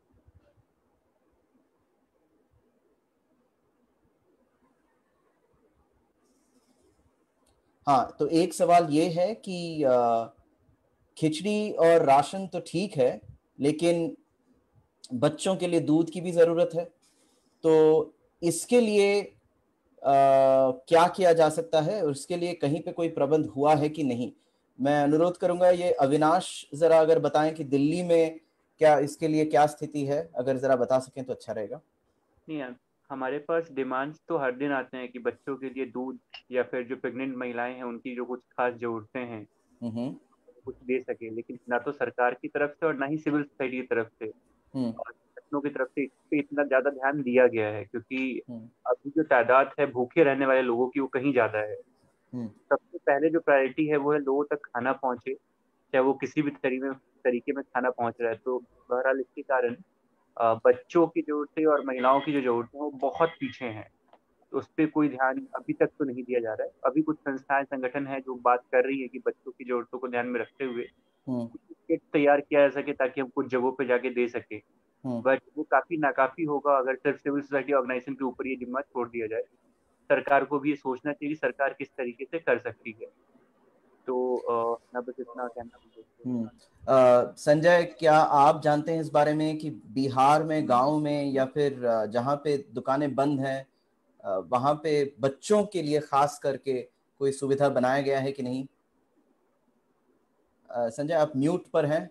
Speaker 2: हाँ, तो एक सवाल ये है कि खिचड़ी और राशन तो ठीक है, लेकिन बच्चों के लिए दूध की भी ज़रूरत है, तो इसके लिए क्या किया जा सकता है और इसके लिए कहीं पे कोई प्रबंध हुआ है कि नहीं? मैं अनुरोध करूंगा ये अविनाश जरा अगर बताएं कि दिल्ली में क्या इसके लिए क्या स्थिति है, अगर जरा बता सकें तो अच्छा रहेगा।
Speaker 5: नहीं, हमारे पास डिमांड्स तो हर दिन आते हैं कि बच्चों के लिए दूध या फिर जो प्रेग्नेंट महिलाएं हैं उनकी जो कुछ खास जरूरतें हैं कुछ दे सके, लेकिन ना तो सरकार की तरफ से और ना ही सिविल सोसाइटी की तरफ से और संगठनों की तरफ से इस पे इतना ज्यादा ध्यान दिया गया है, क्योंकि अभी जो तादाद है भूखे रहने वाले लोगों की वो कहीं ज्यादा है। सबसे पहले जो प्रायोरिटी है वो है लोगों तक खाना पहुंचे, चाहे वो किसी भी तरीके में खाना पहुंच रहा है। तो बहरहाल इसके कारण बच्चों की जरूरतें और महिलाओं की जो जरूरतें हैं वो बहुत पीछे हैं, तो उस पर कोई ध्यान अभी तक तो नहीं दिया जा रहा है। अभी कुछ संस्थाएं संगठन है जो बात कर रही है कि बच्चों की जरूरतों को ध्यान में रखते हुए किट तैयार किया जा सके ताकि हम कुछ जगहों पे जाके दे सके, बट वो काफी नाकाफी होगा अगर सिर्फ सिविल सोसाइटी ऑर्गेनाइजेशन के ऊपर ये जिम्मा छोड़ दिया जाए। सरकार को भी ये सोचना चाहिए सरकार किस तरीके से कर सकती है। तो मैं बस इतना कहना।
Speaker 2: संजय, क्या आप जानते हैं इस बारे में कि बिहार में गांव में या फिर जहां पे दुकानें बंद हैं वहां पे बच्चों के लिए खास करके कोई सुविधा बनाया गया है कि नहीं? संजय, आप म्यूट पर हैं।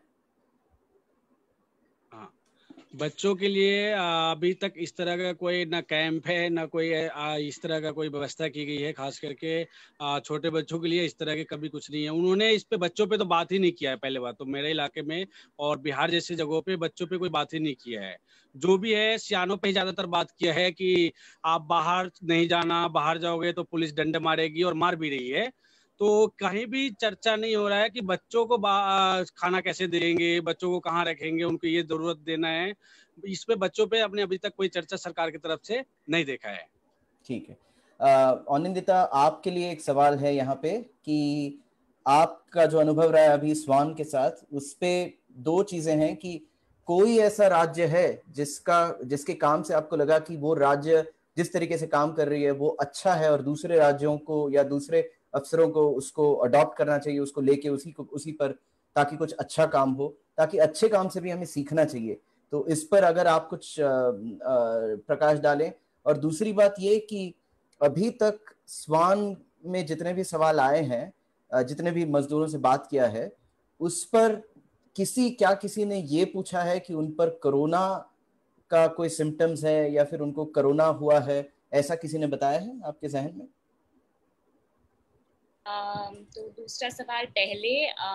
Speaker 1: बच्चों के लिए अभी तक इस तरह का कोई ना कैंप है ना कोई इस तरह का कोई व्यवस्था की गई है। खास करके छोटे बच्चों के लिए इस तरह के कभी कुछ नहीं है। उन्होंने इस पे बच्चों पे तो बात ही नहीं किया है। पहले बात तो मेरे इलाके में और बिहार जैसी जगहों पे बच्चों पे कोई बात ही नहीं किया है। जो भी है सियानों पे ज्यादातर बात किया है कि आप बाहर नहीं जाना, बाहर जाओगे तो पुलिस डंडा मारेगी और मार भी रही है। तो कहीं भी चर्चा नहीं हो रहा है कि बच्चों को खाना कैसे देंगे, बच्चों को कहाँ रखेंगे, उनको ये जरूरत देना है। इस पे बच्चों पे अपने अभी तक कोई चर्चा सरकार की तरफ से नहीं देखा है।
Speaker 2: ठीक है। आनंदिता, आपके लिए एक सवाल है यहाँ पे कि आपका जो अनुभव रहा है अभी स्वान के साथ, उस पे दो चीजें हैं कि कोई ऐसा राज्य है जिसके काम से आपको लगा कि वो राज्य जिस तरीके से काम कर रही है वो अच्छा है और दूसरे राज्यों को या दूसरे अफसरों को उसको अडॉप्ट करना चाहिए, उसको लेके उसी पर, ताकि कुछ अच्छा काम हो, ताकि अच्छे काम से भी हमें सीखना चाहिए। तो इस पर अगर आप कुछ प्रकाश डालें। और दूसरी बात ये कि अभी तक स्वान में जितने भी सवाल आए हैं, जितने भी मजदूरों से बात किया है, उस पर किसी ने ये पूछा है कि उन पर कोरोना का कोई सिम्टम्स है या फिर उनको कोरोना हुआ है, ऐसा किसी ने बताया है आपके जहन में?
Speaker 4: तो दूसरा सवाल पहले,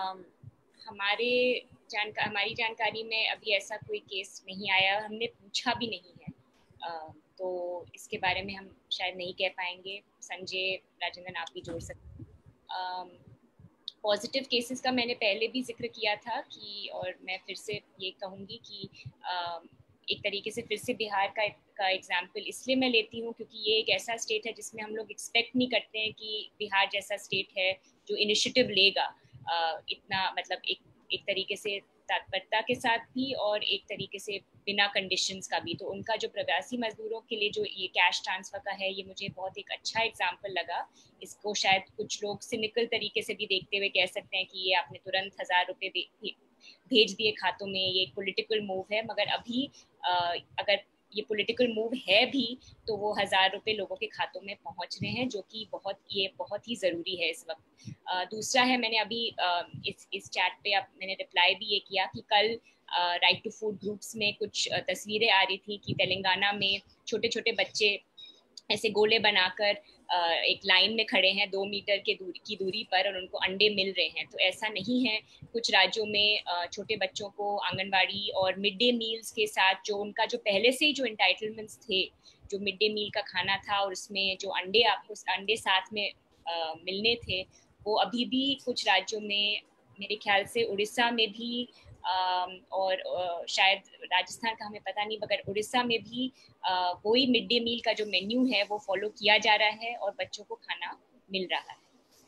Speaker 4: हमारी जानकारी में अभी ऐसा कोई केस नहीं आया, हमने पूछा भी नहीं है। तो इसके बारे में हम शायद नहीं कह पाएंगे। संजय, राजेंद्रन, आप भी जोड़ सकते हैं। पॉजिटिव केसेस का मैंने पहले भी जिक्र किया था कि, और मैं फिर से ये कहूँगी कि एक तरीके से फिर से बिहार का एग्जाम्पल इसलिए मैं लेती हूँ क्योंकि ये एक ऐसा स्टेट है जिसमें हम लोग एक्सपेक्ट नहीं करते हैं कि बिहार जैसा स्टेट है जो इनिशिएटिव लेगा इतना, मतलब एक तरीके से तत्परता के साथ भी और एक तरीके से बिना कंडीशंस का भी। तो उनका जो प्रवासी मजदूरों के लिए जो ये कैश ट्रांसफर का है, ये मुझे बहुत एक अच्छा एग्जाम्पल लगा। इसको शायद कुछ लोग सिनिकल तरीके से भी देखते हुए कह सकते हैं कि ये आपने तुरंत 1000 रुपये भेज दिए खातों में, ये एक पॉलिटिकल मूव है। मगर अभी अगर ये पॉलिटिकल मूव है भी तो वो 1000 रुपये लोगों के खातों में पहुंच रहे हैं, जो कि बहुत ही ज़रूरी है इस वक्त। दूसरा है, मैंने अभी इस चैट पे मैंने रिप्लाई भी ये किया कि कल राइट टू फूड ग्रुप्स में कुछ तस्वीरें आ रही थी कि तेलंगाना में छोटे छोटे बच्चे ऐसे गोले बनाकर एक लाइन में खड़े हैं 2 मीटर की दूरी पर और उनको अंडे मिल रहे हैं। तो ऐसा नहीं है। कुछ राज्यों में छोटे बच्चों को आंगनबाड़ी और मिड डे मील्स के साथ जो उनका जो पहले से ही जो एंटाइटलमेंट्स थे, जो मिड डे मील का खाना था और उसमें जो अंडे साथ में मिलने थे, वो अभी भी कुछ राज्यों में, मेरे ख्याल से उड़ीसा में भी और शायद राजस्थान का हमें पता नहीं, मगर उड़ीसा में भी वही मिड डे मील का जो मेन्यू है वो फॉलो किया जा रहा है और बच्चों को खाना मिल रहा है।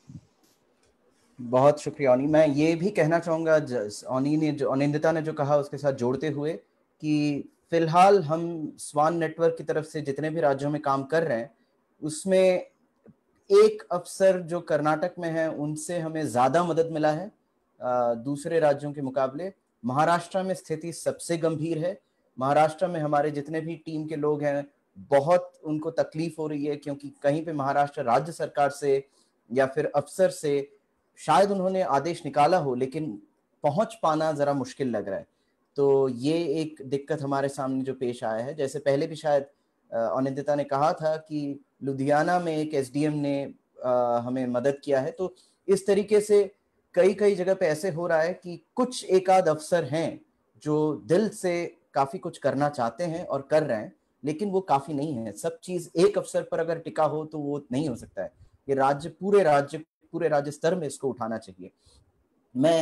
Speaker 2: बहुत शुक्रिया ओनी। मैं ये भी कहना चाहूँगा अनिंदिता ने जो कहा उसके साथ जोड़ते हुए कि फिलहाल हम स्वान नेटवर्क की तरफ से जितने भी राज्यों में काम कर रहे हैं उसमें एक अफसर जो कर्नाटक में है उनसे हमें ज़्यादा मदद मिला है दूसरे राज्यों के मुकाबले। महाराष्ट्र में स्थिति सबसे गंभीर है। महाराष्ट्र में हमारे जितने भी टीम के लोग हैं बहुत उनको तकलीफ हो रही है, क्योंकि कहीं पे महाराष्ट्र राज्य सरकार से या फिर अफसर से शायद उन्होंने आदेश निकाला हो लेकिन पहुंच पाना ज़रा मुश्किल लग रहा है। तो ये एक दिक्कत हमारे सामने जो पेश आया है। जैसे पहले भी शायद अनिंदिता ने कहा था कि लुधियाना में एक एसडीएम ने हमें मदद किया है। तो इस तरीके से कई जगह पे ऐसे हो रहा है कि कुछ एक आध अफसर हैं जो दिल से काफ़ी कुछ करना चाहते हैं और कर रहे हैं, लेकिन वो काफ़ी नहीं है। सब चीज़ एक अफसर पर अगर टिका हो तो वो नहीं हो सकता है। ये पूरे राज्य स्तर में इसको उठाना चाहिए। मैं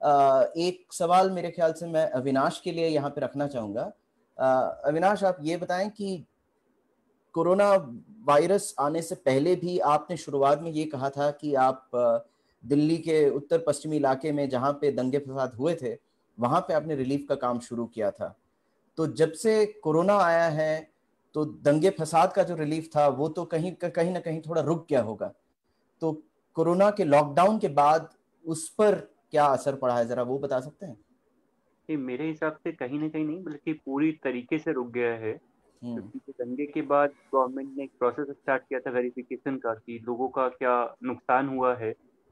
Speaker 2: एक सवाल मेरे ख्याल से मैं अविनाश के लिए यहाँ पे रखना चाहूँगा। अविनाश, आप ये बताएं कि कोरोना वायरस आने से पहले भी आपने शुरुआत में ये कहा था कि आप दिल्ली के उत्तर पश्चिमी इलाके में जहाँ पे दंगे फसाद हुए थे वहाँ पे आपने रिलीफ का काम शुरू किया था। तो जब से कोरोना आया है तो दंगे फसाद का जो रिलीफ था वो तो कहीं ना कहीं थोड़ा रुक गया होगा। तो कोरोना के लॉकडाउन के बाद उस पर क्या असर पड़ा है, जरा वो बता सकते हैं?
Speaker 5: ये मेरे हिसाब से कहीं ना कहीं नहीं बल्कि पूरी तरीके से रुक गया है, क्योंकि दंगे के बाद गवर्नमेंट ने एक प्रोसेस स्टार्ट किया था वेरिफिकेशन का कि लोगों का क्या नुकसान हुआ है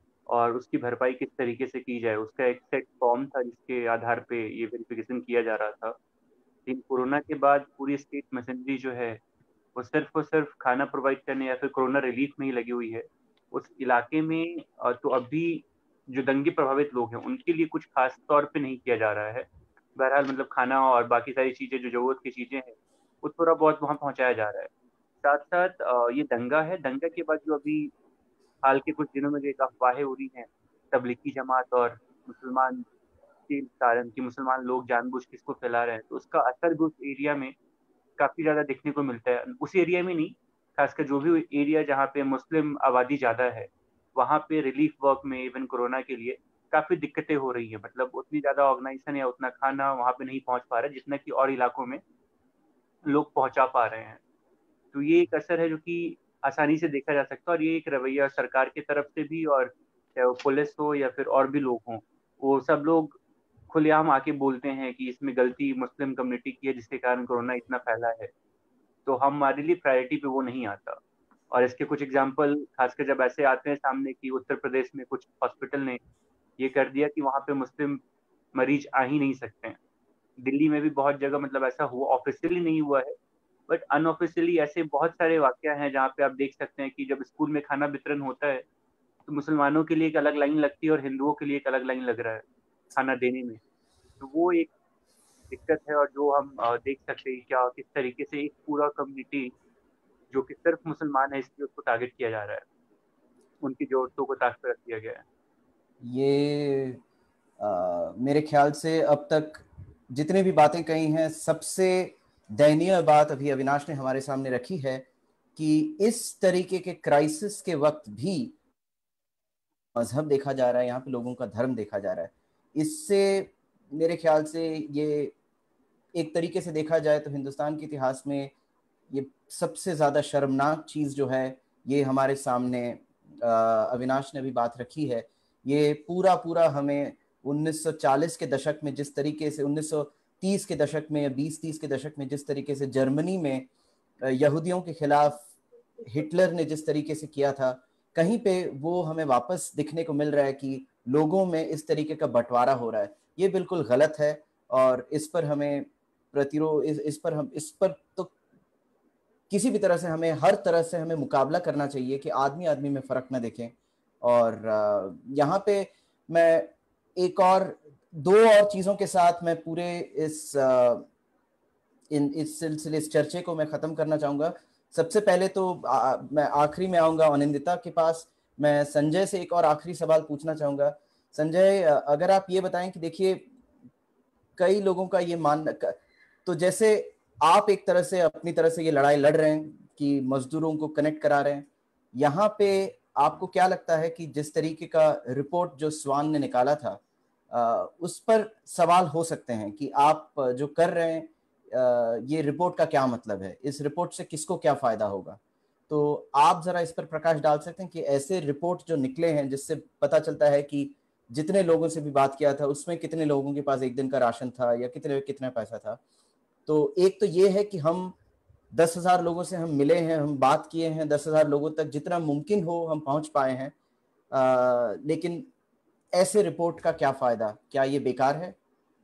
Speaker 5: और उसकी भरपाई किस तरीके से की जाए। उसका एक सेट फॉर्म था जिसके आधार पे ये वेरिफिकेशन किया जा रहा था। लेकिन कोरोना के बाद पूरी स्टेट मशीनरी जो है वो सिर्फ और सिर्फ खाना प्रोवाइड करने या फिर कोरोना रिलीफ में ही लगी हुई है। उस इलाके में तो अभी जो दंगे प्रभावित लोग हैं उनके लिए कुछ खास तौर पे नहीं किया जा रहा है। बहरहाल मतलब खाना और बाकी सारी चीज़ें जो ज़रूरत की चीज़ें हैं वो थोड़ा बहुत वहाँ पहुँचाया जा रहा है। साथ साथ ये दंगा है, दंगा के बाद जो अभी हाल के कुछ दिनों में जो एक अफवाहें हो रही हैं तबलीगी जमात और मुसलमान के कारण कि मुसलमान लोग जानबूझ के इसको फैला रहे हैं, तो उसका असर भी उस एरिया में काफ़ी ज़्यादा देखने को मिलता है। उस एरिया में नहीं, खासकर जो भी एरिया जहाँ पे मुस्लिम आबादी ज़्यादा है वहाँ पे रिलीफ वर्क में इवन कोरोना के लिए काफ़ी दिक्कतें हो रही हैं। मतलब उतनी ज़्यादा ऑर्गेनाइजेशन या उतना खाना वहाँ पे नहीं पहुँच पा रहा है जितना कि और इलाकों में लोग पहुँचा पा रहे हैं। तो ये एक असर है जो कि आसानी से देखा जा सकता है और ये एक रवैया सरकार की तरफ से भी, और चाहे वो पुलिस हो या फिर और भी लोग हों, वो सब लोग खुलेआम आके बोलते हैं कि इसमें गलती मुस्लिम कम्युनिटी की है जिसके कारण कोरोना इतना फैला है। तो हमारे लिए प्रायोरिटी पे वो नहीं आता। और इसके कुछ एग्जाम्पल खासकर जब ऐसे आते हैं सामने कि उत्तर प्रदेश में कुछ हॉस्पिटल ने ये कर दिया कि वहाँ पे मुस्लिम मरीज आ ही नहीं सकते हैं। दिल्ली में भी बहुत जगह मतलब ऐसा हुआ, ऑफिशियली नहीं हुआ है बट अनऑफिशियली ऐसे बहुत सारे वाकया हैं जहाँ पे आप देख सकते हैं कि जब स्कूल में खाना वितरण होता है तो मुसलमानों के लिए एक अलग लाइन लगती है और हिंदुओं के लिए एक अलग लाइन लग रहा है खाना देने में। तो वो एक दिक्कत है और जो हम देख सकते हैं क्या किस तरीके से एक पूरा कम्युनिटी जो कि सिर्फ मुसलमान है इसलिए उसको टारगेट किया जा रहा है, उनकी जरूरतों को ताक पर रख दिया गया है।
Speaker 2: ये मेरे ख्याल से अब तक जितने भी बातें कही हैं सबसे दयनीय बात अभी अविनाश ने हमारे सामने रखी है कि इस तरीके के क्राइसिस के वक्त भी मजहब देखा जा रहा है, यहाँ पे लोगों का धर्म देखा जा रहा है। इससे मेरे ख्याल से ये एक तरीके से देखा जाए तो हिंदुस्तान के इतिहास में ये सबसे ज़्यादा शर्मनाक चीज़ जो है ये हमारे सामने अविनाश ने अभी बात रखी है। ये पूरा हमें 1940 के दशक में जिस तरीके से 1930 के दशक में या 20-30 के दशक में जिस तरीके से जर्मनी में यहूदियों के खिलाफ हिटलर ने जिस तरीके से किया था, कहीं पे वो हमें वापस दिखने को मिल रहा है कि लोगों में इस तरीके का बंटवारा हो रहा है। ये बिल्कुल गलत है और इस पर हमें इस पर तो किसी भी तरह से हमें हर तरह से हमें मुकाबला करना चाहिए कि आदमी आदमी में फ़र्क ना देखें। और यहाँ पे मैं दो और चीज़ों के साथ मैं पूरे इस इस सिलसिले, इस चर्चे को मैं ख़त्म करना चाहूँगा। सबसे पहले तो मैं आखिरी में आऊँगा अनिंदिता के पास। मैं संजय से एक और आखिरी सवाल पूछना चाहूँगा। संजय, अगर आप ये बताएं कि देखिए, कई लोगों का ये मानना, तो जैसे आप एक तरह से अपनी तरह से ये लड़ाई लड़ रहे हैं कि मजदूरों को कनेक्ट करा रहे हैं, यहाँ पे आपको क्या लगता है कि जिस तरीके का रिपोर्ट जो स्वान ने निकाला था, उस पर सवाल हो सकते हैं कि आप जो कर रहे हैं, ये रिपोर्ट का क्या मतलब है, इस रिपोर्ट से किसको क्या फायदा होगा? तो आप जरा इस पर प्रकाश डाल सकते हैं कि ऐसे रिपोर्ट जो निकले हैं जिससे पता चलता है कि जितने लोगों से भी बात किया था उसमें कितने लोगों के पास एक दिन का राशन था या कितना पैसा था। तो एक तो ये है कि हम 10,000 लोगों से हम मिले हैं, हम बात किए हैं, 10,000 लोगों तक जितना मुमकिन हो हम पहुंच पाए हैं, लेकिन ऐसे रिपोर्ट का क्या फायदा? क्या ये बेकार है?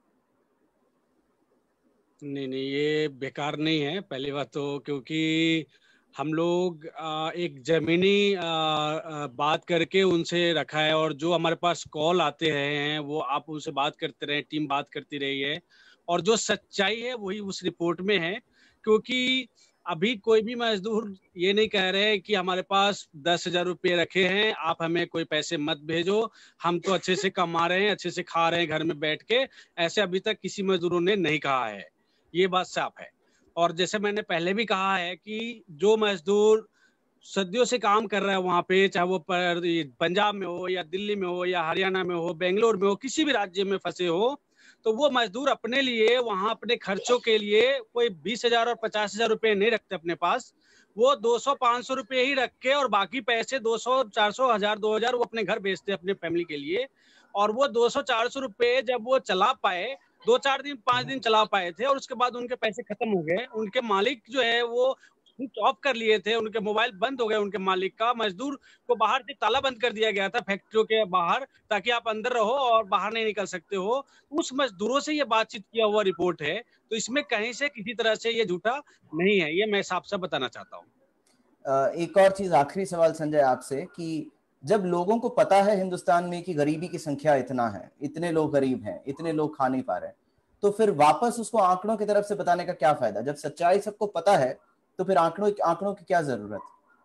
Speaker 1: नहीं, ये बेकार नहीं है, पहली बात तो, क्योंकि हम लोग एक जमीनी बात करके उनसे रखा है, और जो हमारे पास कॉल आते हैं वो आप उनसे बात करते रहे, टीम बात करती रही है, और जो सच्चाई है वही उस रिपोर्ट में है। क्योंकि अभी कोई भी मजदूर ये नहीं कह रहे हैं कि हमारे पास 10,000 रुपये रखे हैं, आप हमें कोई पैसे मत भेजो, हम तो अच्छे से कमा रहे हैं, अच्छे से खा रहे हैं घर में बैठ के। ऐसे अभी तक किसी मजदूरों ने नहीं कहा है, ये बात साफ है। और जैसे मैंने पहले भी कहा है कि जो मजदूर सदियों से काम कर रहा है वहां पे, चाहे वो पंजाब में हो या दिल्ली में हो या हरियाणा में हो, बेंगलोर में हो, किसी भी राज्य में फंसे हो, तो वो मजदूर अपने लिए वहां अपने खर्चों के लिए कोई 20,000 और 50,000 रुपए नहीं रखते अपने पास। वो 200-500 रुपए ही रख के, और बाकी पैसे 200-400, 1,000-2,000 वो अपने घर भेजते अपने फैमिली के लिए। और वो 200-400 रुपए जब वो चला पाए, 2-4 दिन 5 दिन चला पाए थे, और उसके बाद उनके पैसे खत्म हो गए, उनके मालिक जो है वो स्विच ऑफ कर लिए थे, उनके मोबाइल बंद हो गए उनके मालिक का, मजदूर को बाहर से ताला बंद कर दिया गया था फैक्ट्रियों के बाहर, ताकि आप अंदर रहो और बाहर नहीं निकल सकते हो। उस मजदूरों से ये बातचीत किया हुआ रिपोर्ट है, तो इसमें कहीं से किसी तरह से ये झूठा नहीं है, ये मैं साफ साफ बताना चाहता हूँ।
Speaker 2: एक और चीज, आखिरी सवाल संजय आपसे, कि जब लोगों को पता है हिंदुस्तान में कि गरीबी की संख्या इतना है, इतने लोग गरीब हैं, इतने लोग खा नहीं पा रहे हैं, तो फिर वापस उसको आंकड़ों की तरफ से बताने का क्या फायदा? जब सच्चाई सबको पता है तो फिर आंकड़ों की क्या जरूरत?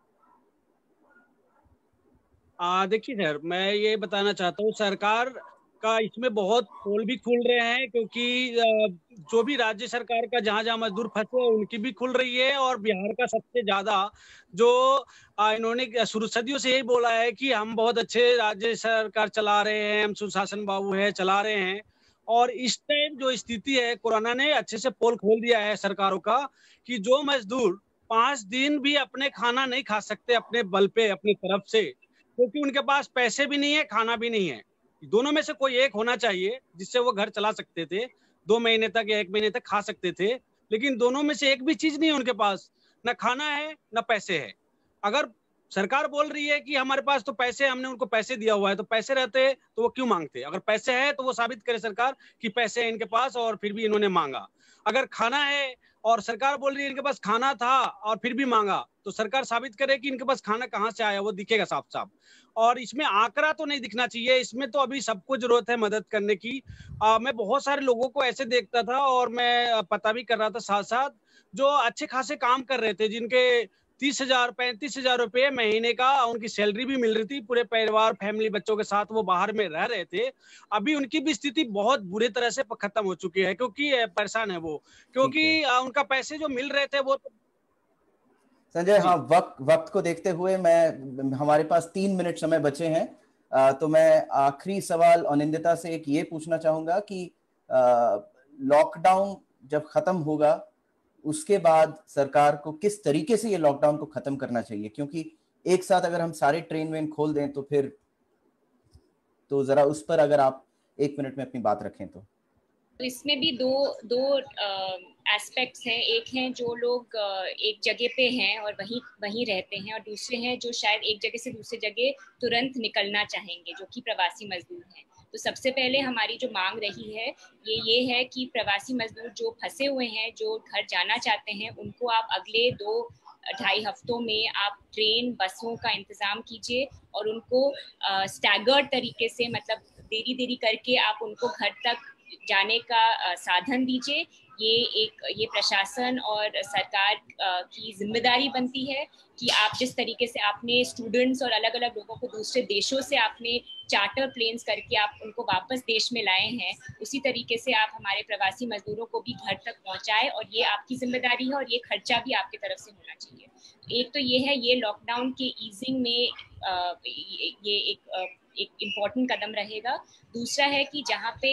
Speaker 1: देखिए सर, मैं ये बताना चाहता हूँ, सरकार का इसमें बहुत पोल भी खुल रहे हैं, क्योंकि जो भी राज्य सरकार का जहां जहां मजदूर फंसे हैं उनकी भी खुल रही है। और बिहार का सबसे ज्यादा जो इन्होंने शुरू सदियों से यही बोला है कि हम बहुत अच्छे राज्य सरकार चला रहे हैं, हम सुशासन बाबू है, चला रहे हैं। और इस टाइम जो स्थिति है, कोरोना ने अच्छे से पोल खोल दिया है सरकारों का, कि जो मजदूर 5 दिन भी अपने खाना नहीं खा सकते अपने बल पे, अपनी तरफ से, क्योंकि उनके पास पैसे भी नहीं है, खाना भी नहीं है। दोनों में से कोई एक होना चाहिए जिससे वो घर चला सकते थे, 2 महीने तक या 1 महीने तक खा सकते थे, लेकिन दोनों में से एक भी चीज नहीं है उनके पास, ना खाना है ना पैसे है। अगर सरकार बोल रही है कि हमारे पास तो पैसे, हमने उनको पैसे दिया हुआ है, तो पैसे रहते तो वो क्यों मांगते? अगर पैसे है तो वो साबित करे सरकार कि पैसे है इनके पास और फिर भी इन्होंने मांगा। अगर खाना है और सरकार बोल रही है इनके पास खाना था और फिर भी मांगा, तो सरकार साबित करे कि इनके पास खाना कहाँ से आया, वो दिखेगा साफ साफ। और इसमें आंकड़ा तो नहीं दिखना चाहिए, इसमें तो अभी सबको जरूरत है मदद करने की। मैं बहुत सारे लोगों को ऐसे देखता था, और मैं पता भी कर रहा था साथ साथ, जो अच्छे खासे काम कर रहे थे, जिनके 30,000 35,000 रुपये महीने का उनकी सैलरी भी मिल रही थी, पूरे परिवार फैमिली बच्चों के साथ वो बाहर में रह रहे थे। अभी उनकी भी स्थिति बहुत बुरी तरह से खत्म हो चुकी है, क्योंकि परेशान है वो, क्योंकि उनका पैसे जो मिल रहे थे वो तो...
Speaker 2: संजय, हाँ, वक्त को देखते हुए हमारे पास 3 मिनट समय बचे हैं, तो मैं आखिरी सवाल अनिंदिता से एक ये पूछना चाहूंगा कि लॉकडाउन जब खत्म होगा उसके बाद सरकार को किस तरीके से ये लॉकडाउन को खत्म करना चाहिए? क्योंकि एक साथ अगर हम सारे ट्रेन वेन खोल दें तो फिर, तो जरा उस पर अगर आप 1 मिनट में अपनी बात रखें तो
Speaker 4: इसमें भी दो एस्पेक्ट्स हैं। एक हैं जो लोग एक जगह पे हैं और वहीं रहते हैं, और दूसरे हैं जो शायद एक जगह से दूसरी जगह तुरंत निकलना चाहेंगे, जो कि प्रवासी मजदूर हैं। तो सबसे पहले हमारी जो मांग रही है ये है कि प्रवासी मजदूर जो फंसे हुए हैं, जो घर जाना चाहते हैं, उनको आप अगले 2-2.5 हफ्तों में आप ट्रेन बसों का इंतजाम कीजिए, और उनको स्टैगर्ड तरीके से, मतलब देरी करके आप उनको घर तक जाने का साधन दीजिए, ये प्रशासन और सरकार की जिम्मेदारी बनती है कि आप जिस तरीके से आपने स्टूडेंट्स और अलग अलग लोगों को दूसरे देशों से आपने चार्टर प्लेन्स करके आप उनको वापस देश में लाए हैं, उसी तरीके से आप हमारे प्रवासी मजदूरों को भी घर तक पहुंचाएं, और ये आपकी जिम्मेदारी है और ये खर्चा भी आपकी तरफ से होना चाहिए। एक तो ये है, ये लॉकडाउन के ईजिंग में ये एक इम्पॉर्टेंट कदम रहेगा। दूसरा है कि जहाँ पे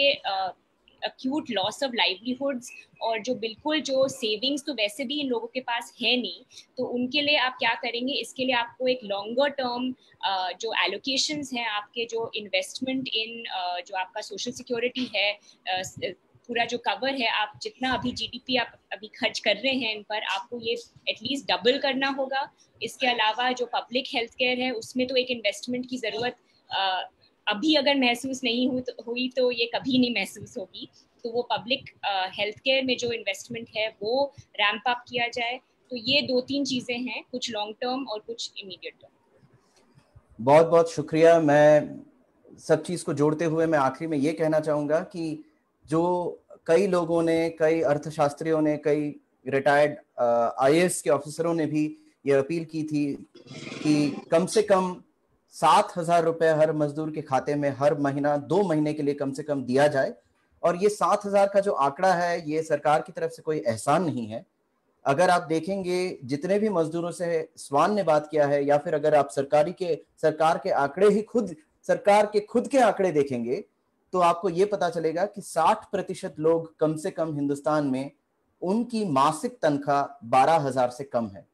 Speaker 4: acute loss of livelihoods और जो सेविंग्स तो वैसे भी इन लोगों के पास है नहीं, तो उनके लिए आप क्या करेंगे, इसके लिए आपको एक लॉन्गर टर्म जो एलोकेशंस हैं, आपके जो इन्वेस्टमेंट इन जो आपका सोशल सिक्योरिटी है, पूरा जो कवर है, आप जितना अभी जीडीपी आप अभी खर्च कर रहे हैं इन पर, आपको ये एटलीस्ट डबल करना होगा। इसके अलावा जो पब्लिक हेल्थ केयर है उसमें तो एक इन्वेस्टमेंट की ज़रूरत अभी अगर महसूस नहीं हुई तो ये कभी नहीं महसूस होगी। तो वो पब्लिक हेल्थ केयर में जो इन्वेस्टमेंट है वो रैंप अप किया जाए। तो ये 2-3 चीज़ें हैं, कुछ लॉन्ग टर्म और कुछ इमीडिएट टर्म।
Speaker 2: बहुत बहुत शुक्रिया। मैं सब चीज़ को जोड़ते हुए मैं आखिरी में ये कहना चाहूँगा कि जो कई लोगों ने, कई अर्थशास्त्रियों ने, कई रिटायर्ड IAS के ऑफिसरों ने भी ये अपील की थी कि कम से कम 7,000 रुपए हर मजदूर के खाते में हर महीना 2 महीने के लिए कम से कम दिया जाए। और ये 7,000 का जो आंकड़ा है, ये सरकार की तरफ से कोई एहसान नहीं है। अगर आप देखेंगे जितने भी मजदूरों से स्वान ने बात किया है, या फिर अगर आप सरकार के आंकड़े ही सरकार के खुद के आंकड़े देखेंगे, तो आपको ये पता चलेगा कि 60% लोग कम से कम हिंदुस्तान में उनकी मासिक तनख्वाह 12,000 से कम है।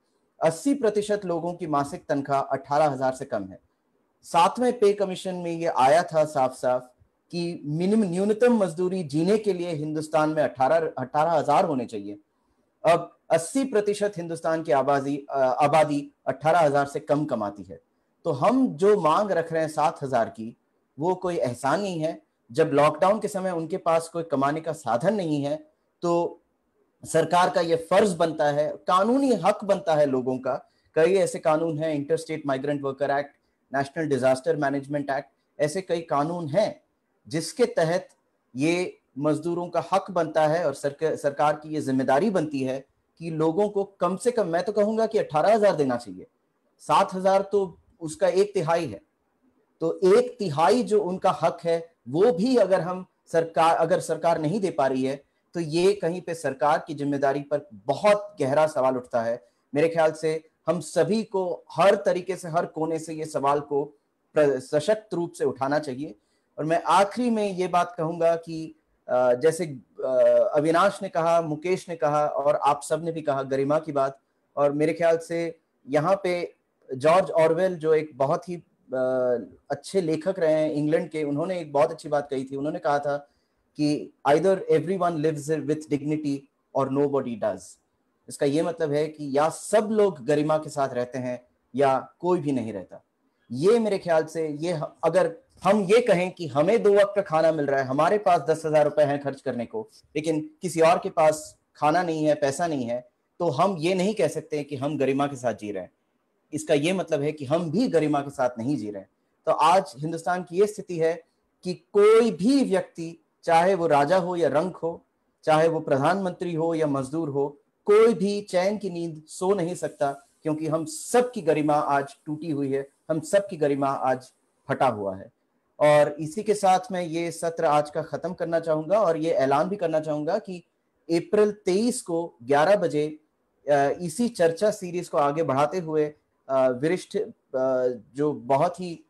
Speaker 2: 80% लोगों की मासिक तनख्वाह 18,000 से कम है। 7वें पे कमीशन में ये आया था साफ साफ कि न्यूनतम मजदूरी जीने के लिए हिंदुस्तान में 18,000 होने चाहिए। अब 80% हिंदुस्तान की आबादी 18,000 से कम कमाती है। तो हम जो मांग रख रहे हैं 7,000 की, वो कोई एहसान नहीं है। जब लॉकडाउन के समय उनके पास कोई कमाने का साधन नहीं है, तो सरकार का ये फर्ज बनता है, कानूनी हक बनता है लोगों का। कई ऐसे कानून हैं, interstate migrant worker act, national disaster management act, ऐसे कई कानून हैं जिसके तहत ये मजदूरों का हक बनता है और सरकार की ये जिम्मेदारी बनती है कि लोगों को कम से कम, मैं तो कहूंगा कि 18,000 देना चाहिए। 7,000 तो उसका 1/3 है। तो 1/3 जो उनका हक है, वो भी अगर सरकार नहीं दे पा रही है, तो ये कहीं पे सरकार की जिम्मेदारी पर बहुत गहरा सवाल उठता है। मेरे ख्याल से हम सभी को हर तरीके से, हर कोने से ये सवाल को सशक्त रूप से उठाना चाहिए। और मैं आखिरी में ये बात कहूंगा कि जैसे अविनाश ने कहा, मुकेश ने कहा और आप सब ने भी कहा गरिमा की बात, और मेरे ख्याल से यहाँ पे जॉर्ज ऑरवेल जो एक बहुत ही अच्छे लेखक रहे हैं इंग्लैंड के, उन्होंने एक बहुत अच्छी बात कही थी। उन्होंने कहा था कि either everyone lives with dignity और नोबडी डज। इसका ये मतलब है कि या सब लोग गरिमा के साथ रहते हैं या कोई भी नहीं रहता। ये मेरे ख्याल से, ये अगर हम ये कहें कि हमें 2 वक्त का खाना मिल रहा है, हमारे पास 10,000 रुपए हैं खर्च करने को, लेकिन किसी और के पास खाना नहीं है, पैसा नहीं है, तो हम ये नहीं कह सकते कि हम गरिमा के साथ जी रहे हैं। इसका ये मतलब है कि हम भी गरिमा के साथ नहीं जी रहे हैं। तो आज हिंदुस्तान की ये स्थिति है कि कोई भी व्यक्ति, चाहे वो राजा हो या रंक हो, चाहे वो प्रधानमंत्री हो या मजदूर हो, कोई भी चैन की नींद सो नहीं सकता, क्योंकि हम सब की गरिमा आज टूटी हुई है, हम सब की गरिमा आज फटा हुआ है। और इसी के साथ मैं ये सत्र आज का खत्म करना चाहूंगा और ये ऐलान भी करना चाहूंगा कि अप्रैल 23 को 11 बजे इसी चर्चा सीरीज को आगे बढ़ाते हुए वरिष्ठ जो बहुत ही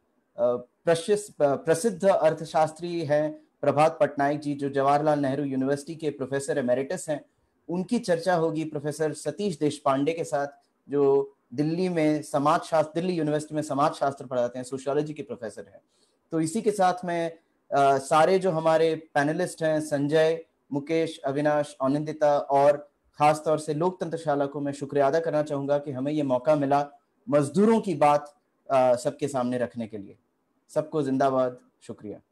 Speaker 2: प्रसिद्ध अर्थशास्त्री हैं प्रभात पटनायक जी, जो जवाहरलाल नेहरू यूनिवर्सिटी के प्रोफेसर एमेरिटस हैं, उनकी चर्चा होगी प्रोफेसर सतीश देशपांडे के साथ, जो दिल्ली यूनिवर्सिटी में समाज शास्त्र पढ़ाते हैं, सोशियोलॉजी के प्रोफेसर हैं। तो इसी के साथ में सारे जो हमारे पैनलिस्ट हैं, संजय, मुकेश, अविनाश, आनंदिता और खास तौर से लोकतंत्रशाला को मैं शुक्रिया अदा करना चाहूंगा कि हमें ये मौका मिला मजदूरों की बात सबके सामने रखने के लिए। सबको जिंदाबाद, शुक्रिया।